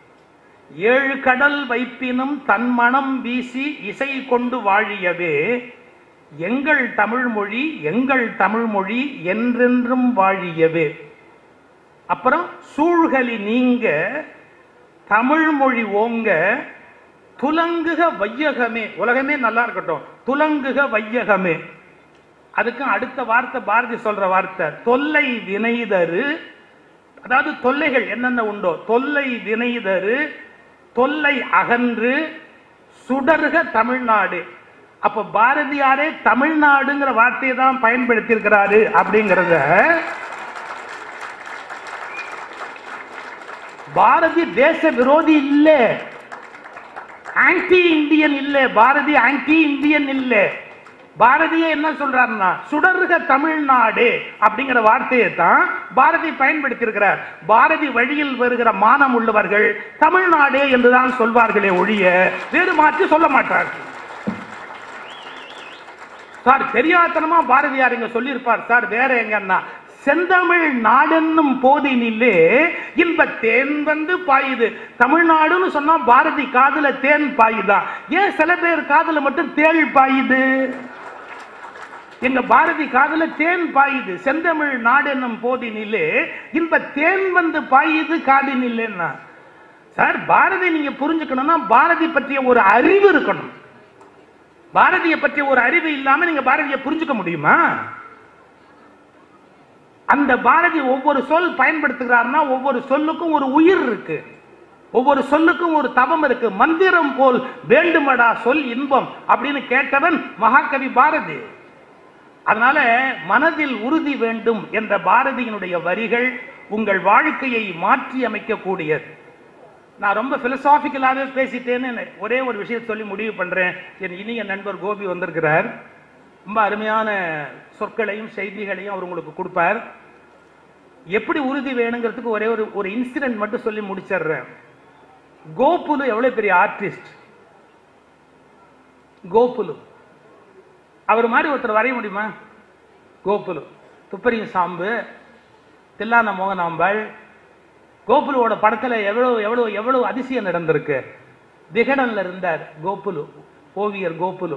ஏழு கடல் வைப்பினும் தன்மணம் வீசி இசை கொண்டு வாழியவே, எங்கள் தமிழ் மொழி எங்கள் தமிழ் மொழி என்றென்றும் வாழியவே. அப்புறம் சூழ்கலி நீங்க தமிழ் மொழி ஓங்க, துலங்குக வையகமே, உலகமே நல்லா இருக்கட்டும், துலங்குக வையகமே. அதுக்கு அடுத்த வார்த்தை பாரதி சொல்ற வார்த்தை தொல்லை வினைதரு. அதாவது தொல்லைகள் என்னென்ன உண்டோ தொல்லை வினைதரு, தொல்லை அகன்று, சுடர்க தமிழ்நாடு. அப்ப பாரதியாரே தமிழ்நாடுங்கிற வார்த்தையை தான் பயன்படுத்தி இருக்கிறாரு அப்படிங்கிறத பாரதி தேச விரோதி இல்ல, ஆன்டி இந்தியன் இல்ல, பாரதி ஆன்டி இந்தியன் இல்ல. பாரதியே என்ன சொல்றாருன்னா சுடர்க தமிழ்நாடு அப்படிங்கிற வார்த்தையை தான் பாரதி பயன்படுத்தி இருக்கிறார். பாரதி வழியில் வருகிற மானம் உள்ளவர்கள் தமிழ்நாடு என்றுதான் சொல்வார்களே ஒழிய வேறு மாற்றி சொல்ல மாட்டார்கள். சார் தெரியாதனமா பாரதியார் இங்க சொல்லி இருப்பார் சார். வேற எங்கன்னா செந்தமிழ் நாடென்னும் போதினிலே இன்ப தேன் வந்து பாயுது. தமிழ்நாடுன்னு சொன்னா பாரதி காதுல தேன் பாயுதான். ஏன் சில பேர் காதுல மட்டும் தேள் பாயுது? எங்க பாரதி காதுல தேன் பாயுது. செந்தமிழ் நாடென்னும் போதினிலே இன்ப தேன் வந்து பாயுது காதினில்லைன்னா. சார் பாரதி நீங்க புரிஞ்சுக்கணும்னா பாரதி பற்றிய ஒரு அறிவு இருக்கணும். பாரதியை பற்றிய ஒரு அறிவு இல்லாம நீங்க பாரதியை புரிஞ்சுக்க முடியுமா? அந்த பாரதி ஒவ்வொரு சொல் பயன்படுத்துகிறார்னா ஒவ்வொரு சொல்லுக்கும் ஒரு உயிர் இருக்கு. ஒவ்வொரு சொல்லுக்கும் ஒரு தவம் இருக்கு. மந்திரம் போல் வேண்டுமடா சொல் இன்பம் அப்படின்னு கேட்டவன் மகாகவி பாரதி. அதனால மனதில் உறுதி வேண்டும் என்ற பாரதியினுடைய வரிகள் உங்கள் வாழ்க்கையை மாற்றி அமைக்கக்கூடியது. நான் ரொம்ப பிலசாபிக்கலாகவே பேசிட்டேன்னு ஒரே ஒரு விஷயத்தை சொல்லி முடிவு பண்றேன். என் இனிய நண்பர் கோபி வந்திருக்கிறார். ரொம்ப அருமையான சொற்களையும் செய்திகளையும் அவர் உங்களுக்கு கொடுப்பார். எப்படி உறுதி வேணுங்கிறதுக்கு ஒரே ஒரு இன்சிடென்ட் மட்டும் சொல்லி முடிச்சிடுறேன். கோகுலு எவ்வளவு பெரிய ஆர்டிஸ்ட். கோகுலு அவர் மாதிரி ஒருத்தர் வரைய முடியுமா? கோகுலு, துப்பறியும் சாம்பு, தில்லான மோகனாம்பாள், கோகுலுவோட படத்துல எவ்வளவு எவ்வளவு எவ்வளவு அதிசயம் நடந்திருக்கு. விகடன்ல இருந்தார் கோகுலு, ஓவியர் கோகுலு.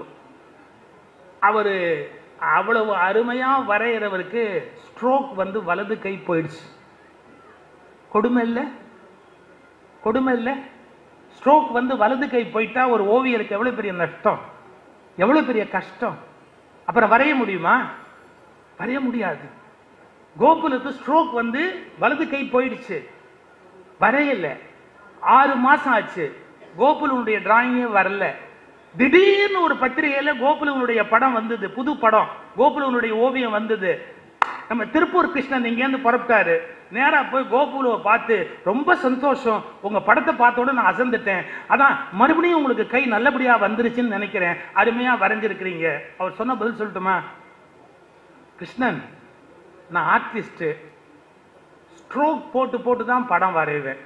அவரு அவ்வளவு அருமையா வரைகிறவருக்கு ஸ்ட்ரோக் வந்து வலது கை போயிடுச்சு. கொடுமை இல்ல? கொடுமை இல்ல? ஸ்ட்ரோக் வந்து வலது கை போயிட்டா ஒரு ஓவியருக்கு எவ்வளவு பெரிய நஷ்டம், எவ்வளவு பெரிய கஷ்டம். அப்புறம் வரைய முடியுமா? வரைய முடியாது. கோகுலுக்கு ஸ்ட்ரோக் வந்து வலது கை போயிடுச்சு, வரையல. 6 மாசம் ஆச்சு, கோகுலுடைய டிராயிங்கே வரல. திடீர்னு ஒரு பத்திரிகையில கோகுலுடைய படம் வந்தது, புது படம், கோகுலுடைய ஓவியம் வந்தது. நம்ம திருப்பூர் கிருஷ்ணன் இங்கேருந்து புறப்பட்டாரு. நேரா போய் கோகுலுவை பார்த்து, ரொம்ப சந்தோஷம், உங்க படத்தை பார்த்தோட நான் அசந்துட்டேன், அதான் மறுபடியும் உங்களுக்கு கை நல்லபடியா வந்துருச்சுன்னு நினைக்கிறேன், அருமையா வரைஞ்சிருக்கிறீங்க. அவர் சொன்ன பதில் சொல்லட்டுமா? கிருஷ்ணன், நான் ஆர்டிஸ்ட், ஸ்ட்ரோக் போட்டு போட்டு தான் படம் வரைவேன்.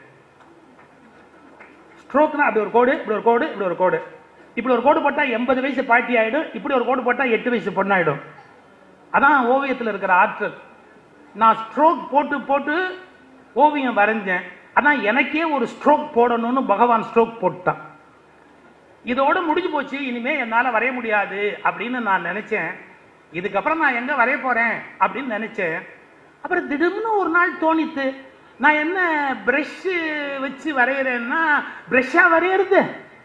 ஸ்ட்ரோக்னா அப்படி ஒரு கோடு, இப்படி ஒரு கோடு, இப்படி ஒரு கோடு, இப்படி ஒரு கோடு போட்டா 80 வயசு பாட்டி ஆயிடும், இப்படி ஒரு கோடு போட்டா 8 வயசு பொண்ணாயிடும். அதான் ஓவியத்தில் இருக்கிற ஆற்றல். நான் ஸ்ட்ரோக் போட்டு போட்டு ஓவியம் வரைஞ்சேன், அதான் எனக்கே ஒரு ஸ்ட்ரோக் போடணும்னு பகவான் ஸ்ட்ரோக் போட்டான். இதோட முடிஞ்சு போச்சு, இனிமே என்னால வரைய முடியாது அப்படின்னு நான் நினைச்சேன். இதுக்கப்புறம் நான் எங்க வரைய போறேன் அப்படின்னு நினைச்சேன். அப்புறம் திடீர்னு ஒரு நாள் தோணித்து, நான் என்ன பிரஷ் வச்சு வரைகிறேன்னா பிரஷ்ஷா வரையறது,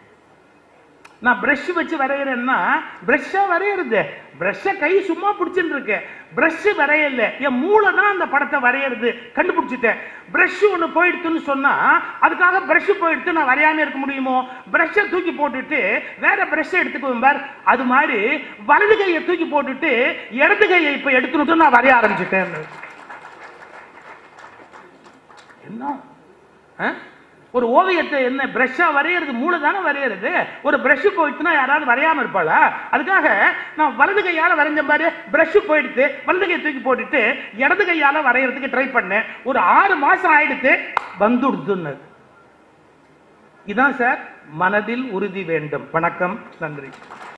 நான் பிரஷ் வச்சு வரைகிறேன்னா பிரஷ்ஷா வரையறது. பிரஷ்ஷை கை சும்மா பிடிச்சிட்டு இருக்கேன், பிரஷ் வரையல, என் மூளை தான் அந்த படத்தை வரையறது கண்டுபிடிச்சிட்டேன். பிரஷ் ஒன்று போயிடுத்துன்னு சொன்னா அதுக்காக பிரஷ் போயிடுத்து நான் வரையாம இருக்க முடியுமோ? பிரஷ்ஷை தூக்கி போட்டுட்டு வேற பிரஷ் எடுத்துக்குவேன் பார், அது மாதிரி வலது கையை தூக்கி போட்டுட்டு இடது கையை இப்ப எடுத்துட்டு நான் வரைய ஆரம்பிச்சுட்டேன். என்ன ஒரு ஓவியத்தை என்ன பிரஷ்ஷா வரையறது? மூளை தானே வரையறது. ஒரு பிரஷ் போயிடுச்சுன்னா யாராவது வரையாம இருப்பாளா? அதுக்காக நான் வலது கையால வரைஞ்ச பாரு, பிரஷ் போயிடுத்து, வலது கையை தூக்கி போட்டுட்டு இடது கையால வரையறதுக்கு ட்ரை பண்ணேன். ஒரு 6 மாசம் ஆயிடுத்து, வந்துடுதுன்னு. இதான் சார் மனதில் உறுதி வேண்டும். வணக்கம், நன்றி.